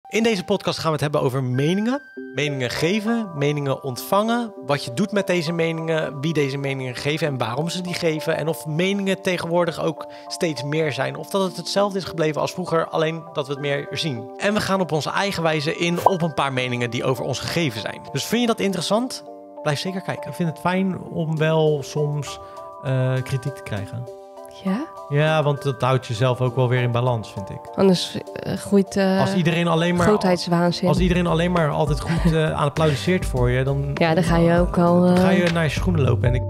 In deze podcast gaan we het hebben over meningen. Meningen geven, meningen ontvangen. Wat je doet met deze meningen, wie deze meningen geven en waarom ze die geven. En of meningen tegenwoordig ook steeds meer zijn. Of dat het hetzelfde is gebleven als vroeger, alleen dat we het meer zien. En we gaan op onze eigen wijze in op een paar meningen die over ons gegeven zijn. Dus vind je dat interessant? Blijf zeker kijken. Ik vind het fijn om wel soms kritiek te krijgen. Ja? Ja, want dat houdt jezelf ook wel weer in balans, vind ik. Anders groeit Als iedereen alleen maar, grootheidswaanzin. als iedereen alleen maar altijd goed aan applaudisseert voor je, dan, Ja, dan ga je ook al... dan ga je naar je schoenen lopen. En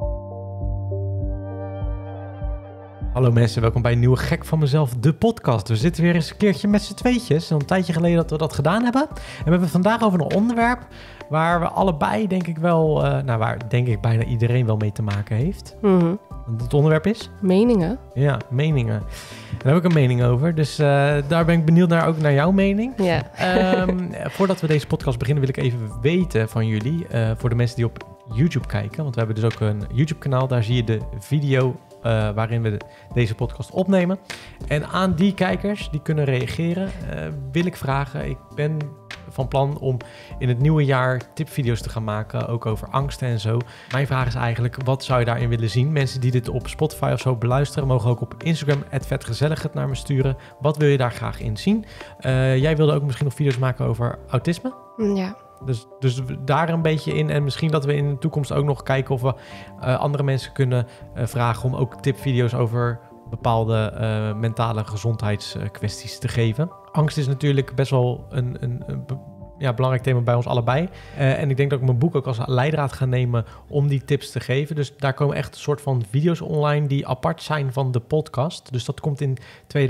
Hallo mensen, welkom bij een nieuwe Gek van Mezelf, de podcast. We zitten weer eens een keertje met z'n tweetjes. Een tijdje geleden dat we dat gedaan hebben. En we hebben het vandaag over een onderwerp waar we allebei denk ik wel... waar denk ik bijna iedereen wel mee te maken heeft. Mhm. Het onderwerp is? Meningen? Ja, meningen. Daar heb ik een mening over. Dus daar ben ik benieuwd naar, ook naar jouw mening. Ja. Voordat we deze podcast beginnen wil ik even weten van jullie. Voor de mensen die op YouTube kijken. Want we hebben dus ook een YouTube kanaal. Daar zie je de video waarin we deze podcast opnemen. En aan die kijkers die kunnen reageren wil ik vragen. Ik ben van plan om in het nieuwe jaar tipvideo's te gaan maken, ook over angsten en zo. Mijn vraag is eigenlijk, wat zou je daarin willen zien? Mensen die dit op Spotify of zo beluisteren, mogen ook op Instagram @vetgezellig het naar me sturen. Wat wil je daar graag in zien? Jij wilde ook misschien nog video's maken over autisme? Ja. Dus daar een beetje in. En misschien dat we in de toekomst ook nog kijken of we andere mensen kunnen vragen om ook tipvideo's over bepaalde mentale gezondheidskwesties te geven. Angst is natuurlijk best wel een belangrijk thema bij ons allebei. En ik denk dat ik mijn boek ook als leidraad ga nemen om die tips te geven. Dus daar komen echt een soort van video's online die apart zijn van de podcast. Dus dat komt in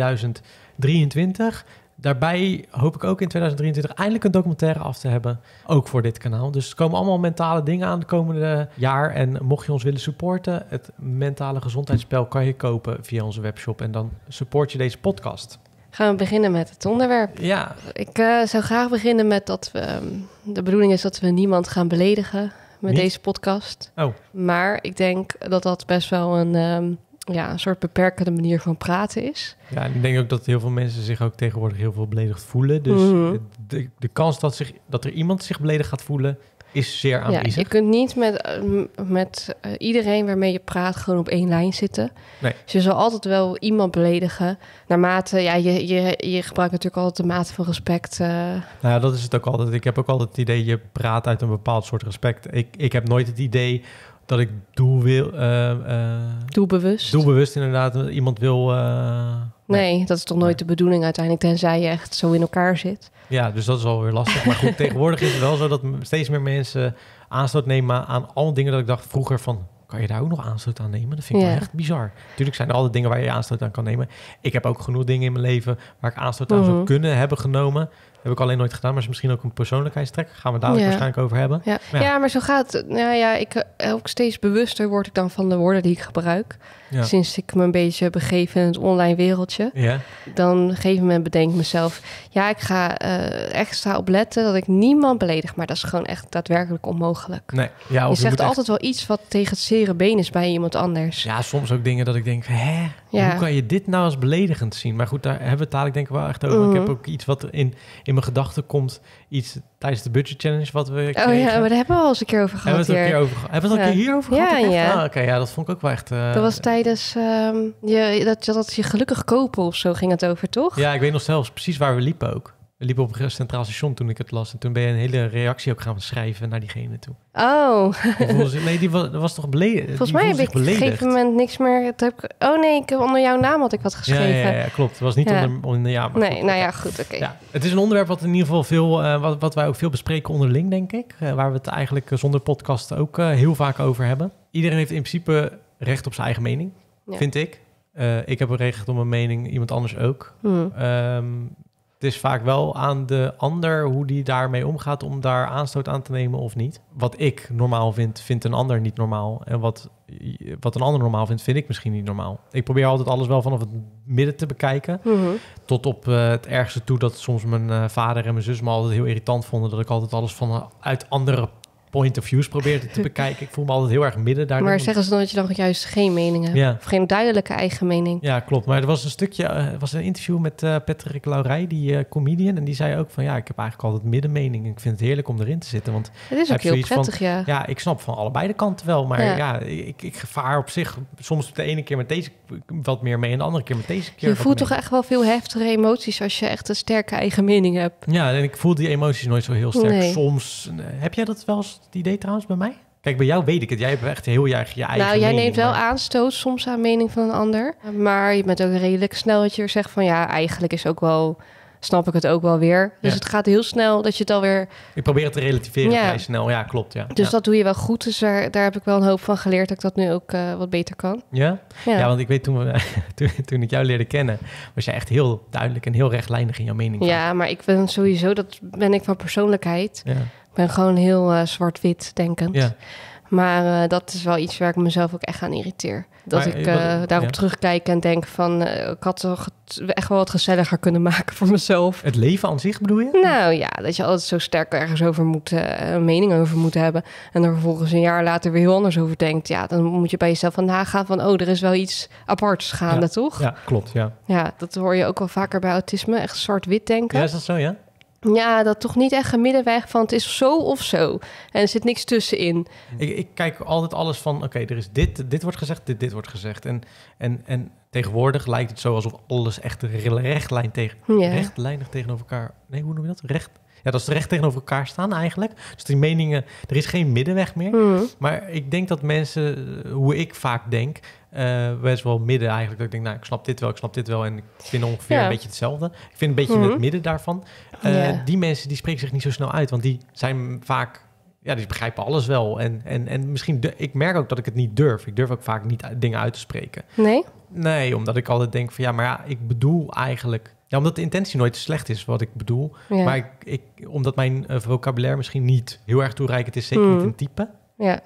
2023. Daarbij hoop ik ook in 2023 eindelijk een documentaire af te hebben, ook voor dit kanaal. Dus er komen allemaal mentale dingen aan de komende jaar. En mocht je ons willen supporten, het mentale gezondheidsspel kan je kopen via onze webshop. En dan support je deze podcast. Gaan we beginnen met het onderwerp. Ja. Ik zou graag beginnen met dat we... de bedoeling is dat we niemand gaan beledigen met Niet? deze podcast. Oh. Maar ik denk dat dat best wel een soort beperkende manier van praten is. Ja, en ik denk ook dat heel veel mensen zich ook tegenwoordig heel veel beledigd voelen. Dus de kans dat er iemand zich beledigd gaat voelen is zeer aanwezig. Ja, je kunt niet met iedereen waarmee je praat gewoon op één lijn zitten. Nee. Dus je zal altijd wel iemand beledigen. Naarmate, je gebruikt natuurlijk altijd de mate van respect. Nou ja, dat is het ook altijd. Ik heb ook altijd het idee, je praat uit een bepaald soort respect. Ik heb nooit het idee dat ik doelbewust inderdaad iemand wil... Nee, dat is toch nooit de bedoeling uiteindelijk, tenzij je echt zo in elkaar zit. Ja, dus dat is alweer lastig. Maar goed, tegenwoordig is het wel zo dat steeds meer mensen aanstoot nemen aan alle dingen dat ik dacht vroeger van... Kan je daar ook nog aanstoot aan nemen? Dat vind ik wel echt bizar. Tuurlijk zijn er altijd dingen waar je aanstoot aan kan nemen. Ik heb ook genoeg dingen in mijn leven waar ik aanstoot aan zou kunnen hebben genomen. Heb ik alleen nooit gedaan, maar is misschien ook een persoonlijkheidstrek. Gaan we dadelijk waarschijnlijk over hebben. Ja, maar zo gaat het. Ik ook steeds bewuster word ik dan van de woorden die ik gebruik. Ja. Sinds ik me een beetje begeef in het online wereldje. Ja. Dan op een gegeven moment bedenk ik mezelf... Ja, ik ga extra opletten dat ik niemand beledig. Maar dat is gewoon echt daadwerkelijk onmogelijk. Nee. Ja, je zegt altijd wel iets wat tegen het zere been is bij iemand anders. Ja, soms ook dingen dat ik denk... Hoe kan je dit nou als beledigend zien? Maar goed, daar hebben we het dadelijk denk ik wel echt over. Ik heb ook iets wat in mijn gedachten komt. Iets tijdens de budget challenge wat we kregen. Oh ja, maar daar hebben we al eens een keer over gehad. Hebben we het al een keer hierover gehad? Ja. Oké, dat vond ik ook wel echt... Dat was tijdens dat je gelukkig kopen of zo ging het over, toch? Ja, ik weet nog zelfs precies waar we liepen ook. We liepen op een centraal station toen ik het las. En toen ben je een hele reactie ook gaan schrijven naar diegene toe. Oh. Die was toch beledigd? Volgens mij heb ik op een gegeven moment niks meer... ik heb onder jouw naam had ik wat geschreven. Ja, klopt. Het was niet onder ja, maar nee, goed, oké. Ja, het is een onderwerp wat in ieder geval veel... wat wij ook veel bespreken onderling, denk ik. Waar we het eigenlijk zonder podcast ook heel vaak over hebben. Iedereen heeft in principe recht op zijn eigen mening, vind ik. Ik heb een recht op mijn mening, iemand anders ook. Het is vaak wel aan de ander hoe die daarmee omgaat om daar aanstoot aan te nemen of niet. Wat ik normaal vind, vindt een ander niet normaal. En wat een ander normaal vindt, vind ik misschien niet normaal. Ik probeer altijd alles wel vanaf het midden te bekijken. Tot op het ergste toe dat soms mijn vader en mijn zus me altijd heel irritant vonden. Dat ik altijd alles vanuit andere point of views probeer te bekijken. Ik voel me altijd heel erg midden daarin. Maar zeggen ze dan dat je dan juist geen mening hebt? Ja. Of geen duidelijke eigen mening? Ja, klopt. Maar er was een stukje, was een interview met Patrick Laurij, die comedian. En die zei ook van, ja, ik heb eigenlijk altijd middenmening. Ik vind het heerlijk om erin te zitten. Want het is ook heel prettig, van, ja, ik snap van allebei de kanten wel. Maar ja, ik gevaar op zich soms de ene keer met deze wat meer mee en de andere keer met deze keer. Je voelt toch echt wel veel heftige emoties als je echt een sterke eigen mening hebt. Ja, en ik voel die emoties nooit zo heel sterk. Nee. Soms, heb jij dat wel eens, het idee trouwens bij mij? Kijk, bij jou weet ik het. Jij hebt echt heel erg je eigen mening. Nou, jij neemt wel aanstoot soms aan mening van een ander. Maar je bent ook redelijk snel dat je zegt van ja, eigenlijk is ook wel, snap ik het ook wel weer. Dus het gaat heel snel dat je het alweer... Ik probeer het te relativeren vrij snel. Ja, klopt. Ja. Dus dat doe je wel goed. Dus daar heb ik wel een hoop van geleerd dat ik dat nu ook wat beter kan. Ja? Ja, want ik weet toen ik jou leerde kennen, was jij echt heel duidelijk en heel rechtlijnig in jouw mening. Ja, maar ik ben sowieso, dat ben ik van persoonlijkheid. Ja. Ik ben gewoon heel zwart-wit denkend. Ja. Maar dat is wel iets waar ik mezelf ook echt aan irriteer. Dat maar, ik daarop terugkijk en denk van... ik had toch echt wel wat gezelliger kunnen maken voor mezelf. Het leven aan zich bedoel je? Nou ja, dat je altijd zo sterk ergens over moet... een mening over moet hebben. En er vervolgens een jaar later weer heel anders over denkt. Ja, dan moet je bij jezelf van nagaan van... er is wel iets aparts gaande, toch? Ja, klopt, ja. Ja, dat hoor je ook wel vaker bij autisme. Echt zwart-wit denken. Ja, is dat zo, ja? Ja, dat toch niet echt een middenweg van het is zo of zo. En er zit niks tussenin. Ik kijk altijd alles van, oké, er is dit wordt gezegd, dit wordt gezegd. En tegenwoordig lijkt het zo alsof alles echt rechtlijnig tegenover elkaar... Nee, hoe noem je dat? Ja, dat ze recht tegenover elkaar staan eigenlijk. Dus die meningen, er is geen middenweg meer. Maar ik denk dat mensen, hoe ik vaak denk... best wel midden eigenlijk. Dat ik denk, nou, ik snap dit wel. En ik vind ongeveer een beetje hetzelfde. Ik vind een beetje het midden daarvan. Die mensen, die spreken zich niet zo snel uit. Want die zijn vaak... Ja, die begrijpen alles wel. En misschien... ik merk ook dat ik het niet durf. Ik durf ook vaak niet dingen uit te spreken. Nee? Nee, omdat ik altijd denk van... Ja, maar ja, ik bedoel eigenlijk... Ja, omdat de intentie nooit slecht is wat ik bedoel. Ja. Maar omdat mijn vocabulaire misschien niet heel erg toereikend is. Zeker niet een type. Ja.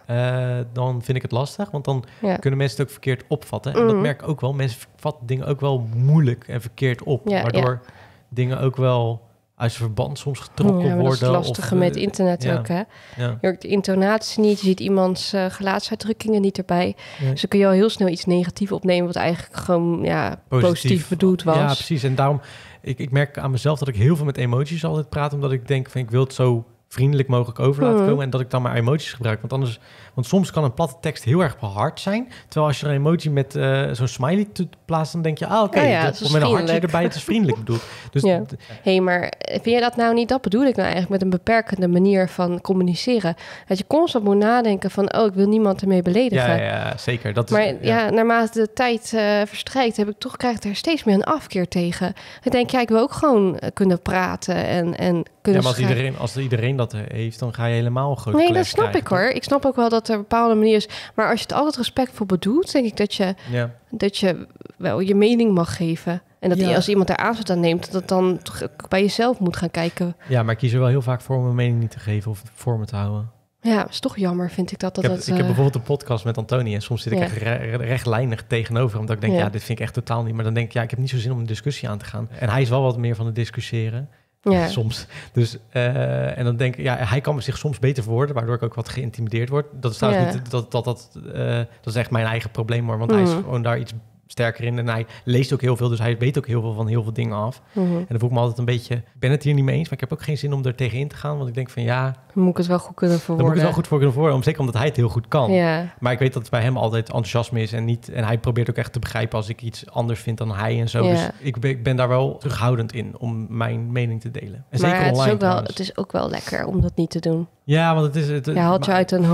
Dan vind ik het lastig, want dan kunnen mensen het ook verkeerd opvatten. En dat merk ik ook wel. Mensen vatten dingen ook wel moeilijk en verkeerd op. Waardoor dingen ook wel uit zijn verband soms getrokken worden. Dat is het lastige met internet ook, hè? Ja. Je hoort de intonatie niet, je ziet iemands gelaatsuitdrukkingen niet erbij. Nee. Dus dan kun je al heel snel iets negatiefs opnemen... wat eigenlijk gewoon positief bedoeld was. Ja, precies. En daarom, ik merk aan mezelf dat ik heel veel met emoties altijd praat... omdat ik denk van, ik wil het zo... vriendelijk mogelijk over laten komen en dat ik dan maar emoties gebruik. Want soms kan een platte tekst heel erg hard zijn, terwijl als je er een emoji met zo'n smiley plaatst, dan denk je, met een hartje erbij, het is vriendelijk bedoeld. Dus maar vind je dat nou niet? Dat bedoel ik nou eigenlijk met een beperkende manier van communiceren. Dat je constant moet nadenken van, ik wil niemand ermee beledigen. Ja, zeker. Naarmate de tijd verstrijkt, krijg ik er steeds meer een afkeer tegen. Ik denk, ik wil ook gewoon kunnen praten en kunnen maar als iedereen dat heeft, dan ga je helemaal groot. Nee, dat snap ik hoor. Ik snap ook wel dat er een bepaalde manier is. Maar als je het altijd respectvol bedoelt, denk ik dat je wel je mening mag geven. En dat als iemand daar aanzet aan neemt, dat dan toch bij jezelf moet gaan kijken. Ja, maar ik kies er wel heel vaak voor om mijn mening niet te geven of voor me te houden. Ja, is toch jammer, vind ik dat. Ik heb bijvoorbeeld een podcast met Antonie en soms zit ik echt rechtlijnig tegenover. Omdat ik denk, dit vind ik echt totaal niet. Maar dan denk ik, ik heb niet zo zin om een discussie aan te gaan. En hij is wel wat meer van het discussiëren. Ja. Soms. Dus, en dan denk ik, hij kan zich soms beter verwoorden, waardoor ik ook wat geïntimideerd word. Dat is trouwens niet, dat is echt mijn eigen probleem, hoor, want hij is gewoon daar iets sterker in en hij leest ook heel veel, dus hij weet ook heel veel van heel veel dingen af. En dan voel ik me altijd een beetje, ik ben het hier niet mee eens, maar ik heb ook geen zin om er tegenin te gaan, want ik denk van dan moet ik het wel goed kunnen verwoorden. Dan moet ik het wel goed voor kunnen verwoorden, zeker omdat hij het heel goed kan. Ja. Maar ik weet dat het bij hem altijd enthousiasme is en hij probeert ook echt te begrijpen als ik iets anders vind dan hij en zo. Ja. Dus ik ben daar wel terughoudend in om mijn mening te delen. En maar zeker online, het is ook wel lekker om dat niet te doen. Ja, want het is... je haalt je uit een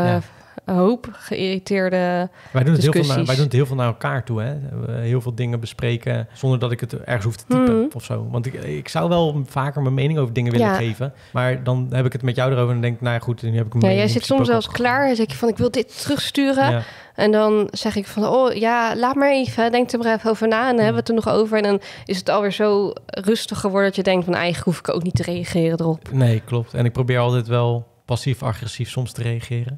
hoop geïrriteerde discussies. Wij doen het heel veel naar elkaar toe. Hè? Heel veel dingen bespreken zonder dat ik het ergens hoef te typen of zo. Want ik zou wel vaker mijn mening over dingen willen geven. Maar dan heb ik het met jou erover en denk ik, nou ja, goed, nu heb ik een mening. Jij zit soms zelfs klaar en zeg je van, ik wil dit terugsturen. Ja. En dan zeg ik van, laat maar even, denk er maar even over na. En dan hebben we het er nog over. En dan is het alweer zo rustig geworden dat je denkt van, eigenlijk hoef ik ook niet te reageren erop. Nee, klopt. En ik probeer altijd wel passief-agressief soms te reageren.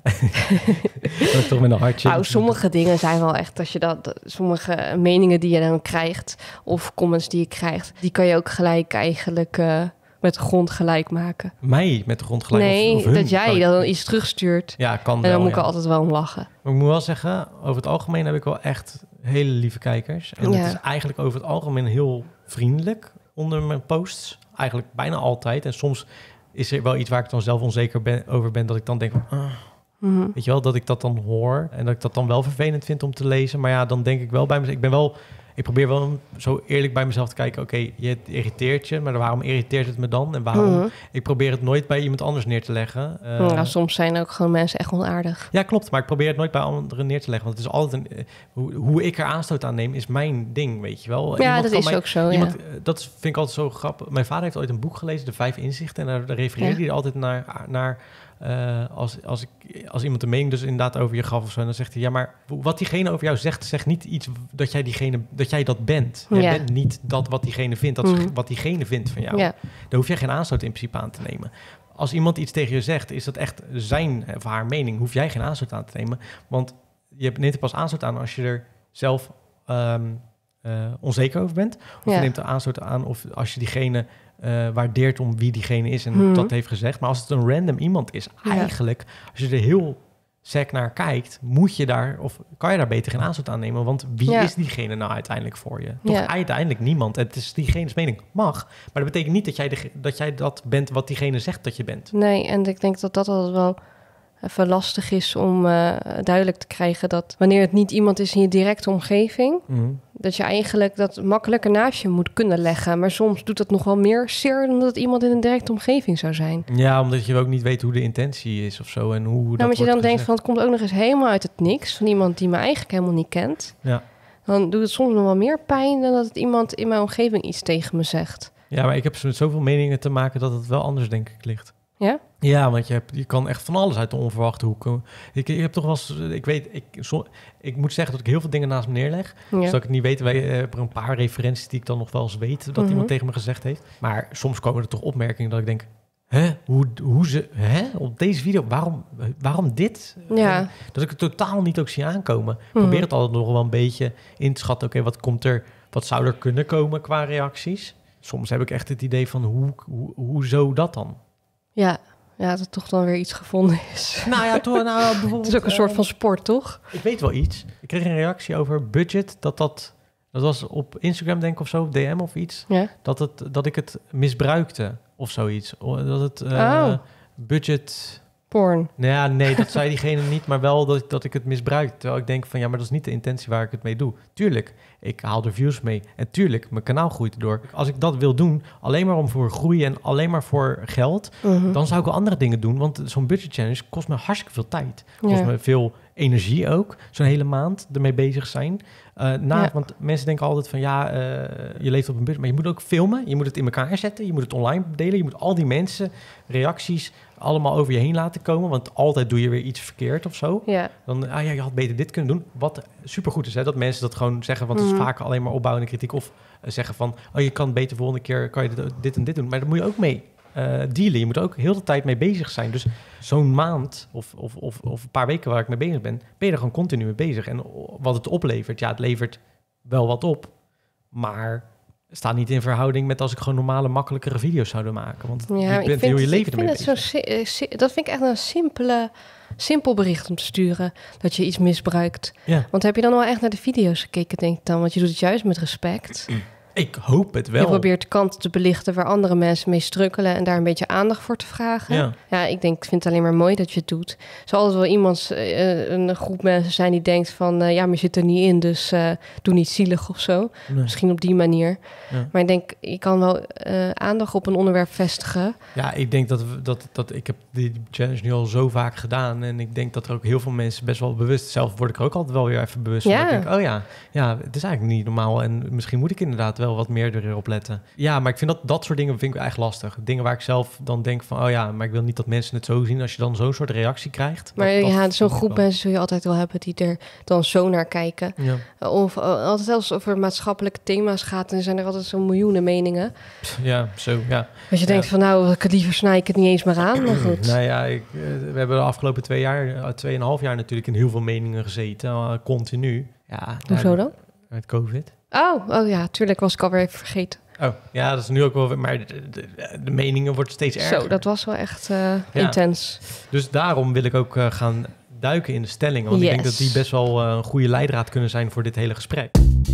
Dat toch met een hartje. Nou, sommige dingen zijn wel echt, als je sommige meningen die je dan krijgt, of comments die je krijgt, die kan je ook gelijk eigenlijk met de grond gelijk maken. Mij met de grond gelijk? Nee, of hun dat jij dan iets terugstuurt. Ja, kan wel. En dan moet ik er altijd wel om lachen. Maar ik moet wel zeggen, over het algemeen heb ik wel echt hele lieve kijkers. En het is eigenlijk over het algemeen heel vriendelijk onder mijn posts. Eigenlijk bijna altijd. En soms is er wel iets waar ik dan zelf onzeker over ben, dat ik dan denk van... Weet je wel, dat ik dat dan hoor en dat ik dat dan wel vervelend vind om te lezen. Maar ja, dan denk ik wel bij mezelf... Ik probeer wel zo eerlijk bij mezelf te kijken. Oké, het irriteert je, maar waarom irriteert het me dan? En waarom? Ik probeer het nooit bij iemand anders neer te leggen. Soms zijn ook gewoon mensen echt onaardig. Ja, klopt. Maar ik probeer het nooit bij anderen neer te leggen. Want het is altijd hoe ik er aanstoot aan neem, is mijn ding, weet je wel. Ja, dat is ook zo, Dat vind ik altijd zo grappig. Mijn vader heeft ooit een boek gelezen, De 5 Inzichten. En daar refereerde hij altijd naar als iemand een mening dus inderdaad over je gaf of zo, dan zegt hij, ja, maar wat diegene over jou zegt, zegt niet iets dat jij dat bent. Jij bent niet dat wat diegene vindt, dat is wat diegene vindt van jou. Ja. Daar hoef je geen aanstoot in principe aan te nemen. Als iemand iets tegen je zegt, is dat echt zijn of haar mening, hoef jij geen aanstoot aan te nemen. Want je neemt er pas aanstoot aan als je er zelf onzeker over bent. Of je neemt er aanstoot aan of als je diegene waardeert om wie diegene is en dat heeft gezegd. Maar als het een random iemand is, eigenlijk, als je er heel sec naar kijkt, kan je daar beter geen aanstoot aan nemen. Want wie is diegene nou uiteindelijk voor je? Toch uiteindelijk niemand. Het is diegene's mening. Mag. Maar dat betekent niet dat jij dat bent wat diegene zegt dat je bent. Nee, en ik denk dat altijd wel even lastig is om duidelijk te krijgen dat wanneer het niet iemand is in je directe omgeving, dat je eigenlijk dat makkelijker naast je moet kunnen leggen. Maar soms doet dat nog wel meer zeer dan dat het iemand in een directe omgeving zou zijn. Ja, omdat je ook niet weet hoe de intentie is of zo en hoe dat omdat je dan gezegd. denkt van het komt ook nog eens helemaal uit het niks van iemand die me eigenlijk helemaal niet kent. Ja. Dan doet het soms nog wel meer pijn dan dat het iemand in mijn omgeving iets tegen me zegt. Ja, maar ik heb met zoveel meningen te maken dat het wel anders denk ik ligt. Ja? Ja, want je kan echt van alles uit de onverwachte hoeken. Ik heb toch wel eens... Ik moet zeggen dat ik heel veel dingen naast me neerleg. Ja. Dus dat ik het niet weet. Wij hebben een paar referenties die ik dan nog wel eens weet dat iemand tegen me gezegd heeft. Maar soms komen er toch opmerkingen dat ik denk... Op deze video, waarom dit? Ja. Dat ik het totaal niet ook zie aankomen. Ik probeer het altijd nog wel een beetje in te schatten. Oké, wat zou er kunnen komen qua reacties? Soms heb ik echt het idee van, hoezo dat dan? Ja, dat er toch dan weer iets gevonden is. Nou ja, bijvoorbeeld... Het is ook een soort van sport, toch? Ik weet wel iets. Ik kreeg een reactie over budget. Dat was op Instagram, denk ik, of zo, DM of iets. Ja. Dat ik het misbruikte of zoiets. Dat het budget... Porn. Ja, nee, dat zei diegene niet, maar wel dat ik het misbruik. Terwijl ik denk van, ja, maar dat is niet de intentie waar ik het mee doe. Tuurlijk, ik haal er views mee. En tuurlijk, mijn kanaal groeit erdoor. Als ik dat wil doen, alleen maar om voor groei en alleen maar voor geld, dan zou ik wel andere dingen doen. Want zo'n budget challenge kost me hartstikke veel tijd. Kost me veel energie ook. Zo'n hele maand ermee bezig zijn. Want mensen denken altijd van, je leeft op een budget. Maar je moet ook filmen, je moet het in elkaar zetten, je moet het online delen. Je moet al die mensen, reacties, allemaal over je heen laten komen. Want altijd doe je weer iets verkeerd of zo. Ja. Dan, je had beter dit kunnen doen. Wat supergoed is, hè, dat mensen dat gewoon zeggen. Want het is vaak alleen maar opbouwende kritiek. Of zeggen van, je kan beter volgende keer, kan je dit en dit doen. Maar daar moet je ook mee dealen. Je moet er ook heel de tijd mee bezig zijn. Dus zo'n maand of een paar weken waar ik mee bezig ben je er gewoon continu mee bezig. En wat het oplevert, het levert wel wat op. Maar staat niet in verhouding met als ik gewoon normale, makkelijkere video's zou maken. Want je bent heel je leven ermee bezig. Dat vind ik echt een simpel bericht om te sturen, dat je iets misbruikt. Ja. Want heb je dan wel echt naar de video's gekeken, denk ik dan? Want je doet het juist met respect. Ik hoop het wel. Je probeert de kanten te belichten waar andere mensen mee strukkelen en daar een beetje aandacht voor te vragen. Ja, ik vind het alleen maar mooi dat je het doet. Er zal altijd wel een groep mensen zijn die denkt van, maar je zit er niet in, dus doe niet zielig of zo. Nee. Misschien op die manier. Ja. Maar ik denk, je kan wel aandacht op een onderwerp vestigen. Ja, ik denk dat ik heb die challenge nu al zo vaak gedaan en ik denk dat er ook heel veel mensen best wel bewust, zelf word ik er ook altijd wel weer even bewust van. Ik denk, het is eigenlijk niet normaal en misschien moet ik inderdaad wel wat meer erop letten. Ja, maar ik vind dat soort dingen vind ik echt lastig. Dingen waar ik zelf dan denk van, maar ik wil niet dat mensen het zo zien. Als je dan zo'n soort reactie krijgt. Maar zo'n groep mensen zul je altijd wel hebben die er dan zo naar kijken. Ja. Of altijd als het over maatschappelijke thema's gaat, en zijn er altijd zo'n miljoenen meningen. Ja, zo, ja. Als je denkt van, ik liever snij ik het niet eens meer aan, maar goed. We hebben de afgelopen 2,5 jaar natuurlijk in heel veel meningen gezeten. Continu. Ja, hoezo dan? Met COVID. Oh ja, tuurlijk, was ik alweer even vergeten. Oh, ja, dat is nu ook wel... Maar de meningen worden steeds erger. Zo, dat was wel echt intens. Dus daarom wil ik ook gaan duiken in de stellingen. Want ik denk dat die best wel een goede leidraad kunnen zijn voor dit hele gesprek.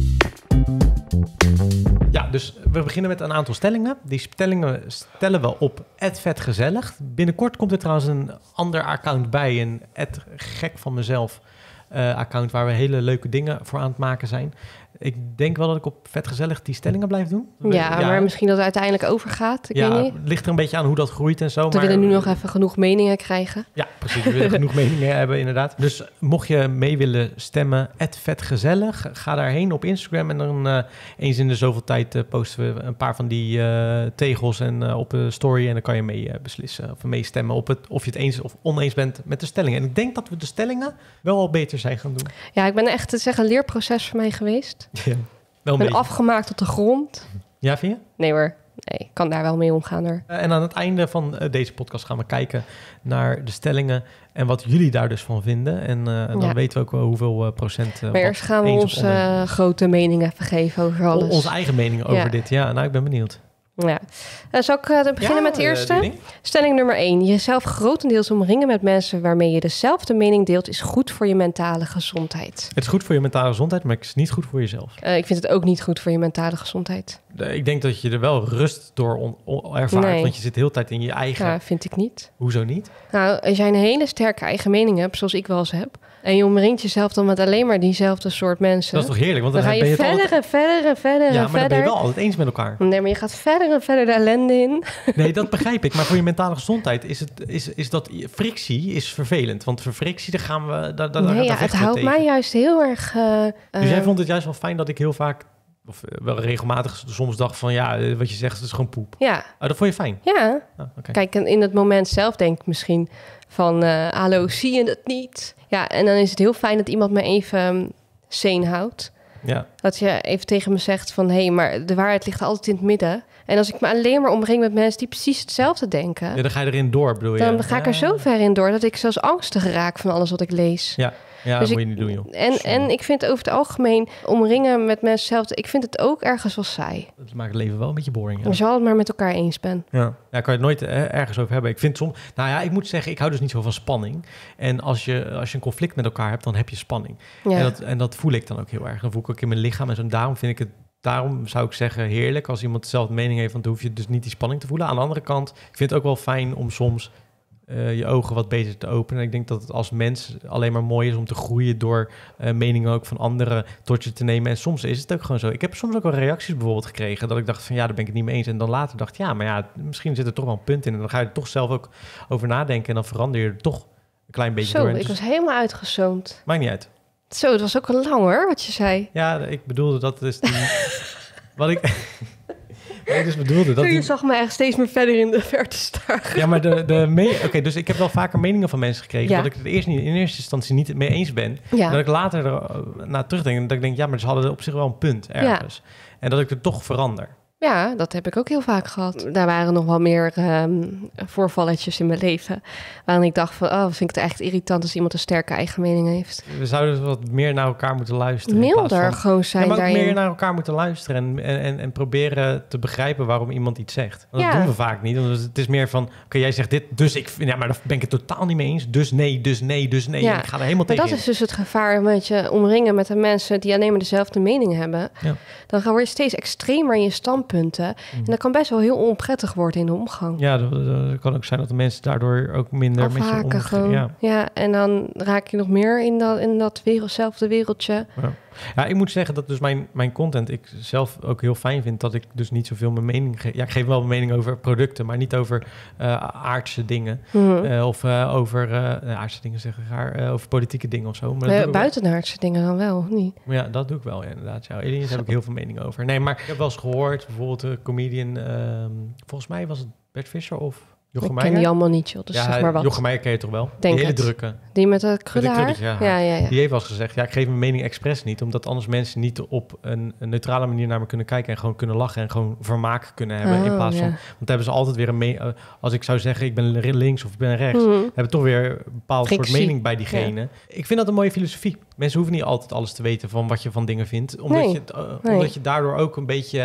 Ja, dus we beginnen met een aantal stellingen. Die stellingen stellen we op @vetgezellig. Binnenkort komt er trouwens een ander account bij. Een @gekvanmezelf account waar we hele leuke dingen voor aan het maken zijn. Ik denk wel dat ik op Vetgezellig die stellingen blijf doen. Ja, maar misschien dat het uiteindelijk overgaat. Ik weet niet. Het ligt er een beetje aan hoe dat groeit en zo. We willen nu nog even genoeg meningen krijgen. Ja, precies. We willen genoeg meningen hebben, inderdaad. Dus mocht je mee willen stemmen, @vetgezellig, ga daarheen op Instagram. En dan eens in de zoveel tijd posten we een paar van die tegels en op de story. En dan kan je mee beslissen of meestemmen op of je het eens of oneens bent met de stellingen. En ik denk dat we de stellingen wel al beter zijn gaan doen. Ja, ik ben echt, het is echt een leerproces voor mij geweest. Ja, wel ik ben afgemaakt tot de grond. Ja, vind je? Nee hoor, nee, ik kan daar wel mee omgaan hoor. En aan het einde van deze podcast gaan we kijken naar de stellingen en wat jullie daar dus van vinden. En dan weten we ook wel hoeveel procent... maar eerst gaan we onze grote meningen even geven over alles. Onze eigen meningen over dit, ja. Nou, ik ben benieuwd. Ja. Zal ik beginnen met de eerste? Stelling nummer 1. Jezelf grotendeels omringen met mensen waarmee je dezelfde mening deelt is goed voor je mentale gezondheid. Het is goed voor je mentale gezondheid, maar het is niet goed voor jezelf. Ik vind het ook niet goed voor je mentale gezondheid. Ik denk dat je er wel rust door ervaart, want je zit de hele tijd in je eigen... Ja, vind ik niet. Hoezo niet? Nou, als jij een hele sterke eigen mening hebt, zoals ik wel eens heb, en je omringt jezelf dan met alleen maar diezelfde soort mensen. Dat is toch heerlijk? Want dan ga je verder en verder en verder. Ja, maar dan ben je wel altijd eens met elkaar. Nee, maar je gaat verder en verder de ellende in. Nee, dat begrijp ik. Maar voor je mentale gezondheid is dat frictie is vervelend. Want voor frictie, daar gaan we... Nee, het houdt mij juist heel erg... Dus jij vond het juist wel fijn dat ik heel vaak... Of wel regelmatig soms dacht van... Ja, wat je zegt, het is gewoon poep. Ja. Oh, dat vond je fijn? Ja. Oh, okay. Kijk, in het moment zelf denk ik misschien van... hallo, zie je het niet? Ja, en dan is het heel fijn dat iemand me even sane houdt. Ja. Dat je even tegen me zegt van... hé, maar de waarheid ligt altijd in het midden. En als ik me alleen maar omring met mensen die precies hetzelfde denken... Ja, dan ga je erin door, bedoel je? Dan ga ik er zo ver in door dat ik zelfs angstig raak van alles wat ik lees. Ja. Ja, dus dat moet je niet doen, joh. En ik vind over het algemeen omringen met mensen zelf... ik vind het ook ergens wel saai. Dat maakt het leven wel een beetje boring. Ja. Als je het maar met elkaar eens bent. Ja, kan je het nooit ergens over hebben. Ik vind soms... Nou ja, ik moet zeggen, ik hou dus niet zo van spanning. En als je een conflict met elkaar hebt, dan heb je spanning. Ja. En dat voel ik dan ook heel erg. Dan voel ik ook in mijn lichaam. En zo, daarom vind ik het... Daarom zou ik zeggen heerlijk als iemand dezelfde mening heeft... want dan hoef je dus niet die spanning te voelen. Aan de andere kant, ik vind het ook wel fijn om soms... je ogen wat beter te openen. En ik denk dat het als mens alleen maar mooi is om te groeien... door meningen ook van anderen tot je te nemen. En soms is het ook gewoon zo. Ik heb soms ook wel reacties bijvoorbeeld gekregen... dat ik dacht van ja, daar ben ik het niet mee eens. En dan later dacht ja, maar ja, misschien zit er toch wel een punt in. En dan ga je er toch zelf ook over nadenken... en dan verander je er toch een klein beetje door. Zo, ik was helemaal uitgezoomd. Maakt niet uit. Zo, het was ook lang hoor, wat je zei. Ja, ik bedoelde dat is die... wat ik dus bedoelde dat... Je zag me echt steeds meer verder in de verte staan. Ja, maar Oké, dus ik heb wel vaker meningen van mensen gekregen... dat ik het eerst niet in eerste instantie niet mee eens ben. Ja. Dat ik later naar terugdenk en dat ik denk... ja, maar ze hadden op zich wel een punt ergens. Ja. En dat ik er toch verander. Ja, dat heb ik ook heel vaak gehad. Daar waren nog wel meer voorvalletjes in mijn leven... waarin ik dacht van, vind ik het echt irritant... als iemand een sterke eigen mening heeft. We zouden wat meer naar elkaar moeten luisteren. Milder gewoon zijn maar ook daarin. meer naar elkaar moeten luisteren... en proberen te begrijpen waarom iemand iets zegt. Want dat doen we vaak niet. Want het is meer van, oké, jij zegt dit, dus ik... Ja, maar daar ben ik het totaal niet mee eens. Dus nee, dus nee, dus nee. Ja. En ik ga er helemaal tegen. Dat is dus het gevaar met je omringen met de mensen... die alleen maar dezelfde mening hebben. Ja. Dan word je steeds extremer in je standpunten. En dat kan best wel heel onprettig worden in de omgang. Ja, dat kan ook zijn dat de mensen daardoor ook minder afhaken met je omgaan. Ja, en dan raak je nog meer in dat zelfde wereldje. Ja, ik moet zeggen dat dus mijn content ik zelf ook heel fijn vind... dat ik dus niet zoveel mijn mening geef. Ja, ik geef wel mijn mening over producten... maar niet over aardse dingen. Of over aardse dingen zeggen raar. Over politieke dingen of zo. Maar buitenaardse dingen dan wel, of niet? Ja, dat doe ik wel, inderdaad. Ja, aliens heb ik heel veel mening over. Nee, maar ik heb wel eens gehoord... bijvoorbeeld een comedian... volgens mij was het Bert Visser of... Jochem Meijer? Ik ken die allemaal niet, joh. Dus ja, zeg maar wat. Jochem Meijer ken je toch wel? Denk die hele het. drukke. Die met het krullenhaar? Ja. Die heeft wel eens gezegd, ik geef mijn mening expres niet... omdat anders mensen niet op een neutrale manier naar me kunnen kijken... en gewoon kunnen lachen en gewoon vermaak kunnen hebben. In plaats van, want hebben ze altijd weer een als ik zou zeggen, ik ben links of ik ben rechts... hebben toch weer een bepaald soort mening bij diegene. Ja. Ik vind dat een mooie filosofie. Mensen hoeven niet altijd alles te weten van wat je van dingen vindt. Omdat je daardoor ook een beetje...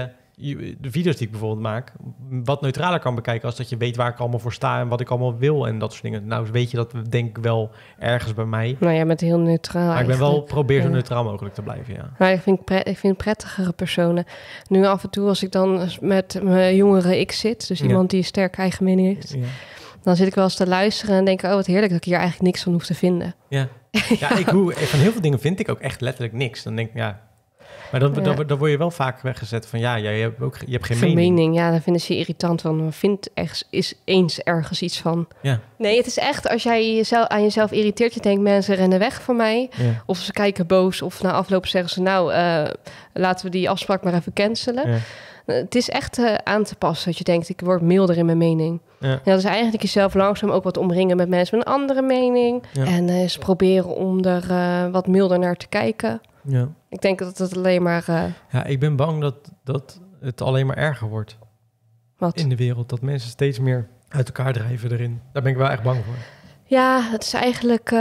de video's die ik bijvoorbeeld maak wat neutraler kan bekijken als dat je weet waar ik allemaal voor sta en wat ik allemaal wil en dat soort dingen. Nou, weet je dat denk ik wel ergens bij mij. Nou ja, met heel neutraal. Maar ik ben wel probeer zo neutraal mogelijk te blijven, ja. Maar ik vind prettigere personen. Nu af en toe als ik dan met mijn jongere ik zit, dus iemand die een sterk eigen mening heeft, dan zit ik wel eens te luisteren en denk wat heerlijk dat ik hier eigenlijk niks van hoef te vinden. Ja, van heel veel dingen vind ik ook echt letterlijk niks. Dan denk ik, maar dan word je wel vaak weggezet van je hebt geen mening. Ja, dan vinden ze je irritant, want vindt ergens iets van. Ja. Nee, het is echt als jij aan jezelf irriteert, je denkt mensen rennen weg van mij. Ja. Of ze kijken boos of na afloop zeggen ze laten we die afspraak maar even cancelen. Ja. Het is echt aan te passen dat je denkt, ik word milder in mijn mening. Ja. En dat is eigenlijk jezelf langzaam ook wat omringen met mensen met een andere mening. Ja. En eens proberen om er wat milder naar te kijken. Ja. Ik denk dat het alleen maar... Ja, ik ben bang dat het alleen maar erger wordt. Wat? In de wereld. Dat mensen steeds meer uit elkaar drijven erin. Daar ben ik wel echt bang voor. Ja, het is eigenlijk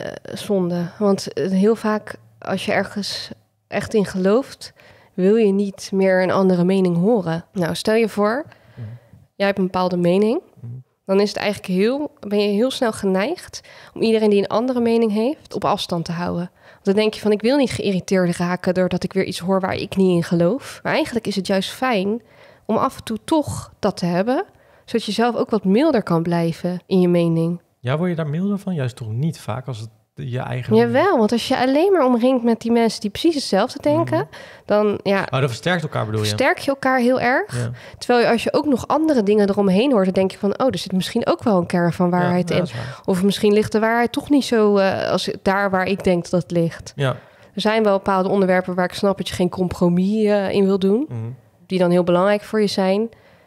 zonde. Want heel vaak, als je ergens echt in gelooft, wil je niet meer een andere mening horen. Nou, stel je voor, jij hebt een bepaalde mening. Dan is het eigenlijk ben je heel snel geneigd om iedereen die een andere mening heeft op afstand te houden. Want dan denk je van, ik wil niet geïrriteerd raken doordat ik weer iets hoor waar ik niet in geloof. Maar eigenlijk is het juist fijn om af en toe toch dat te hebben, zodat je zelf ook wat milder kan blijven in je mening. Ja, word je daar milder van? Juist toch niet vaak als het je eigen... Jawel, want als je alleen maar omringt met die mensen die precies hetzelfde denken, dan ja... Oh, dat versterkt elkaar bedoel je? Versterk je elkaar heel erg. Ja. Terwijl als je ook nog andere dingen eromheen hoort, dan denk je van, er zit misschien ook wel een kern van waarheid in. Of misschien ligt de waarheid toch niet zo als daar waar ik denk dat het ligt. Ja. Er zijn wel bepaalde onderwerpen waar ik snap dat je geen compromis in wil doen, die dan heel belangrijk voor je zijn.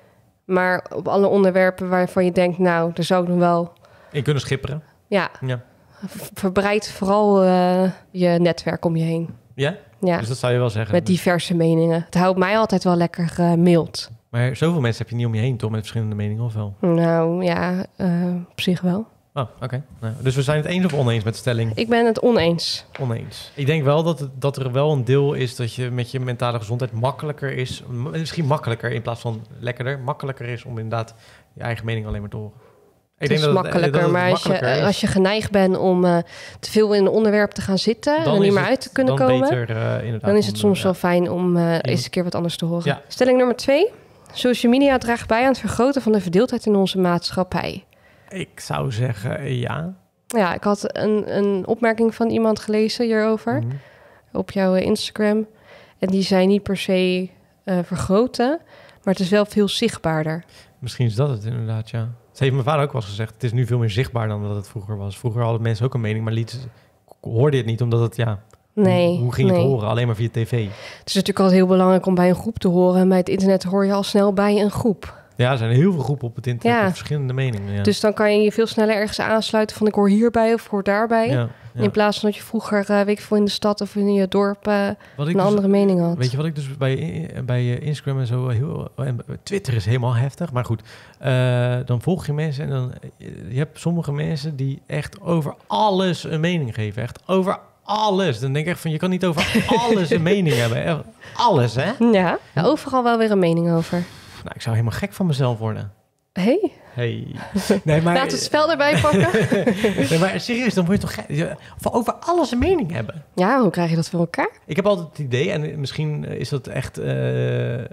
Maar op alle onderwerpen waarvan je denkt, daar zou ik nog wel... In kunnen schipperen? Ja. Verbreid vooral je netwerk om je heen. Ja? Ja? Dus dat zou je wel zeggen? Met diverse meningen. Het houdt mij altijd wel lekker mild. Maar zoveel mensen heb je niet om je heen, toch? Met verschillende meningen, of wel? Nou, ja, op zich wel. Oh, oké. Nou, dus we zijn het eens of oneens met de stelling? Ik ben het oneens. Oneens. Ik denk wel dat er wel een deel is dat je met je mentale gezondheid makkelijker is. Misschien makkelijker in plaats van lekkerder. Makkelijker is om inderdaad je eigen mening alleen maar te horen. Het is makkelijker, maar als je geneigd bent om te veel in een onderwerp te gaan zitten en er niet meer uit te kunnen komen, dan is het soms wel fijn om eens een keer wat anders te horen. Ja. Stelling nummer 2. Social media draagt bij aan het vergroten van de verdeeldheid in onze maatschappij. Ik zou zeggen ja. Ja, ik had een opmerking van iemand gelezen hierover op jouw Instagram. En die zei niet per se vergroten, maar het is wel veel zichtbaarder. Misschien is dat het inderdaad, ja. Dat heeft mijn vader ook wel eens gezegd. Het is nu veel meer zichtbaar dan dat het vroeger was. Vroeger hadden mensen ook een mening, maar hoorde je het niet omdat het, Nee. Hoe ging je het horen? Alleen maar via tv. Het is natuurlijk altijd heel belangrijk om bij een groep te horen. En bij het internet hoor je al snel bij een groep. Ja, er zijn heel veel groepen op het internet met verschillende meningen. Ja. Dus dan kan je je veel sneller ergens aansluiten van ik hoor hierbij of ik hoor daarbij. Ja. In plaats van dat je vroeger, weet ik veel, in de stad of in je dorp een andere mening had. Weet je wat ik dus bij Instagram en zo en Twitter is helemaal heftig, maar goed. Dan volg je mensen en dan je hebt sommige mensen die echt over alles een mening geven. Echt over alles. Dan denk ik echt van, je kan niet over alles een mening hebben. Echt alles, hè? Ja, overal wel weer een mening over. Nou, ik zou helemaal gek van mezelf worden. Hey. Nee, maar... Laat het spel erbij pakken. Nee, maar serieus, dan word je toch gek. Over alles een mening hebben. Ja, hoe krijg je dat voor elkaar? Ik heb altijd het idee, en misschien is dat echt een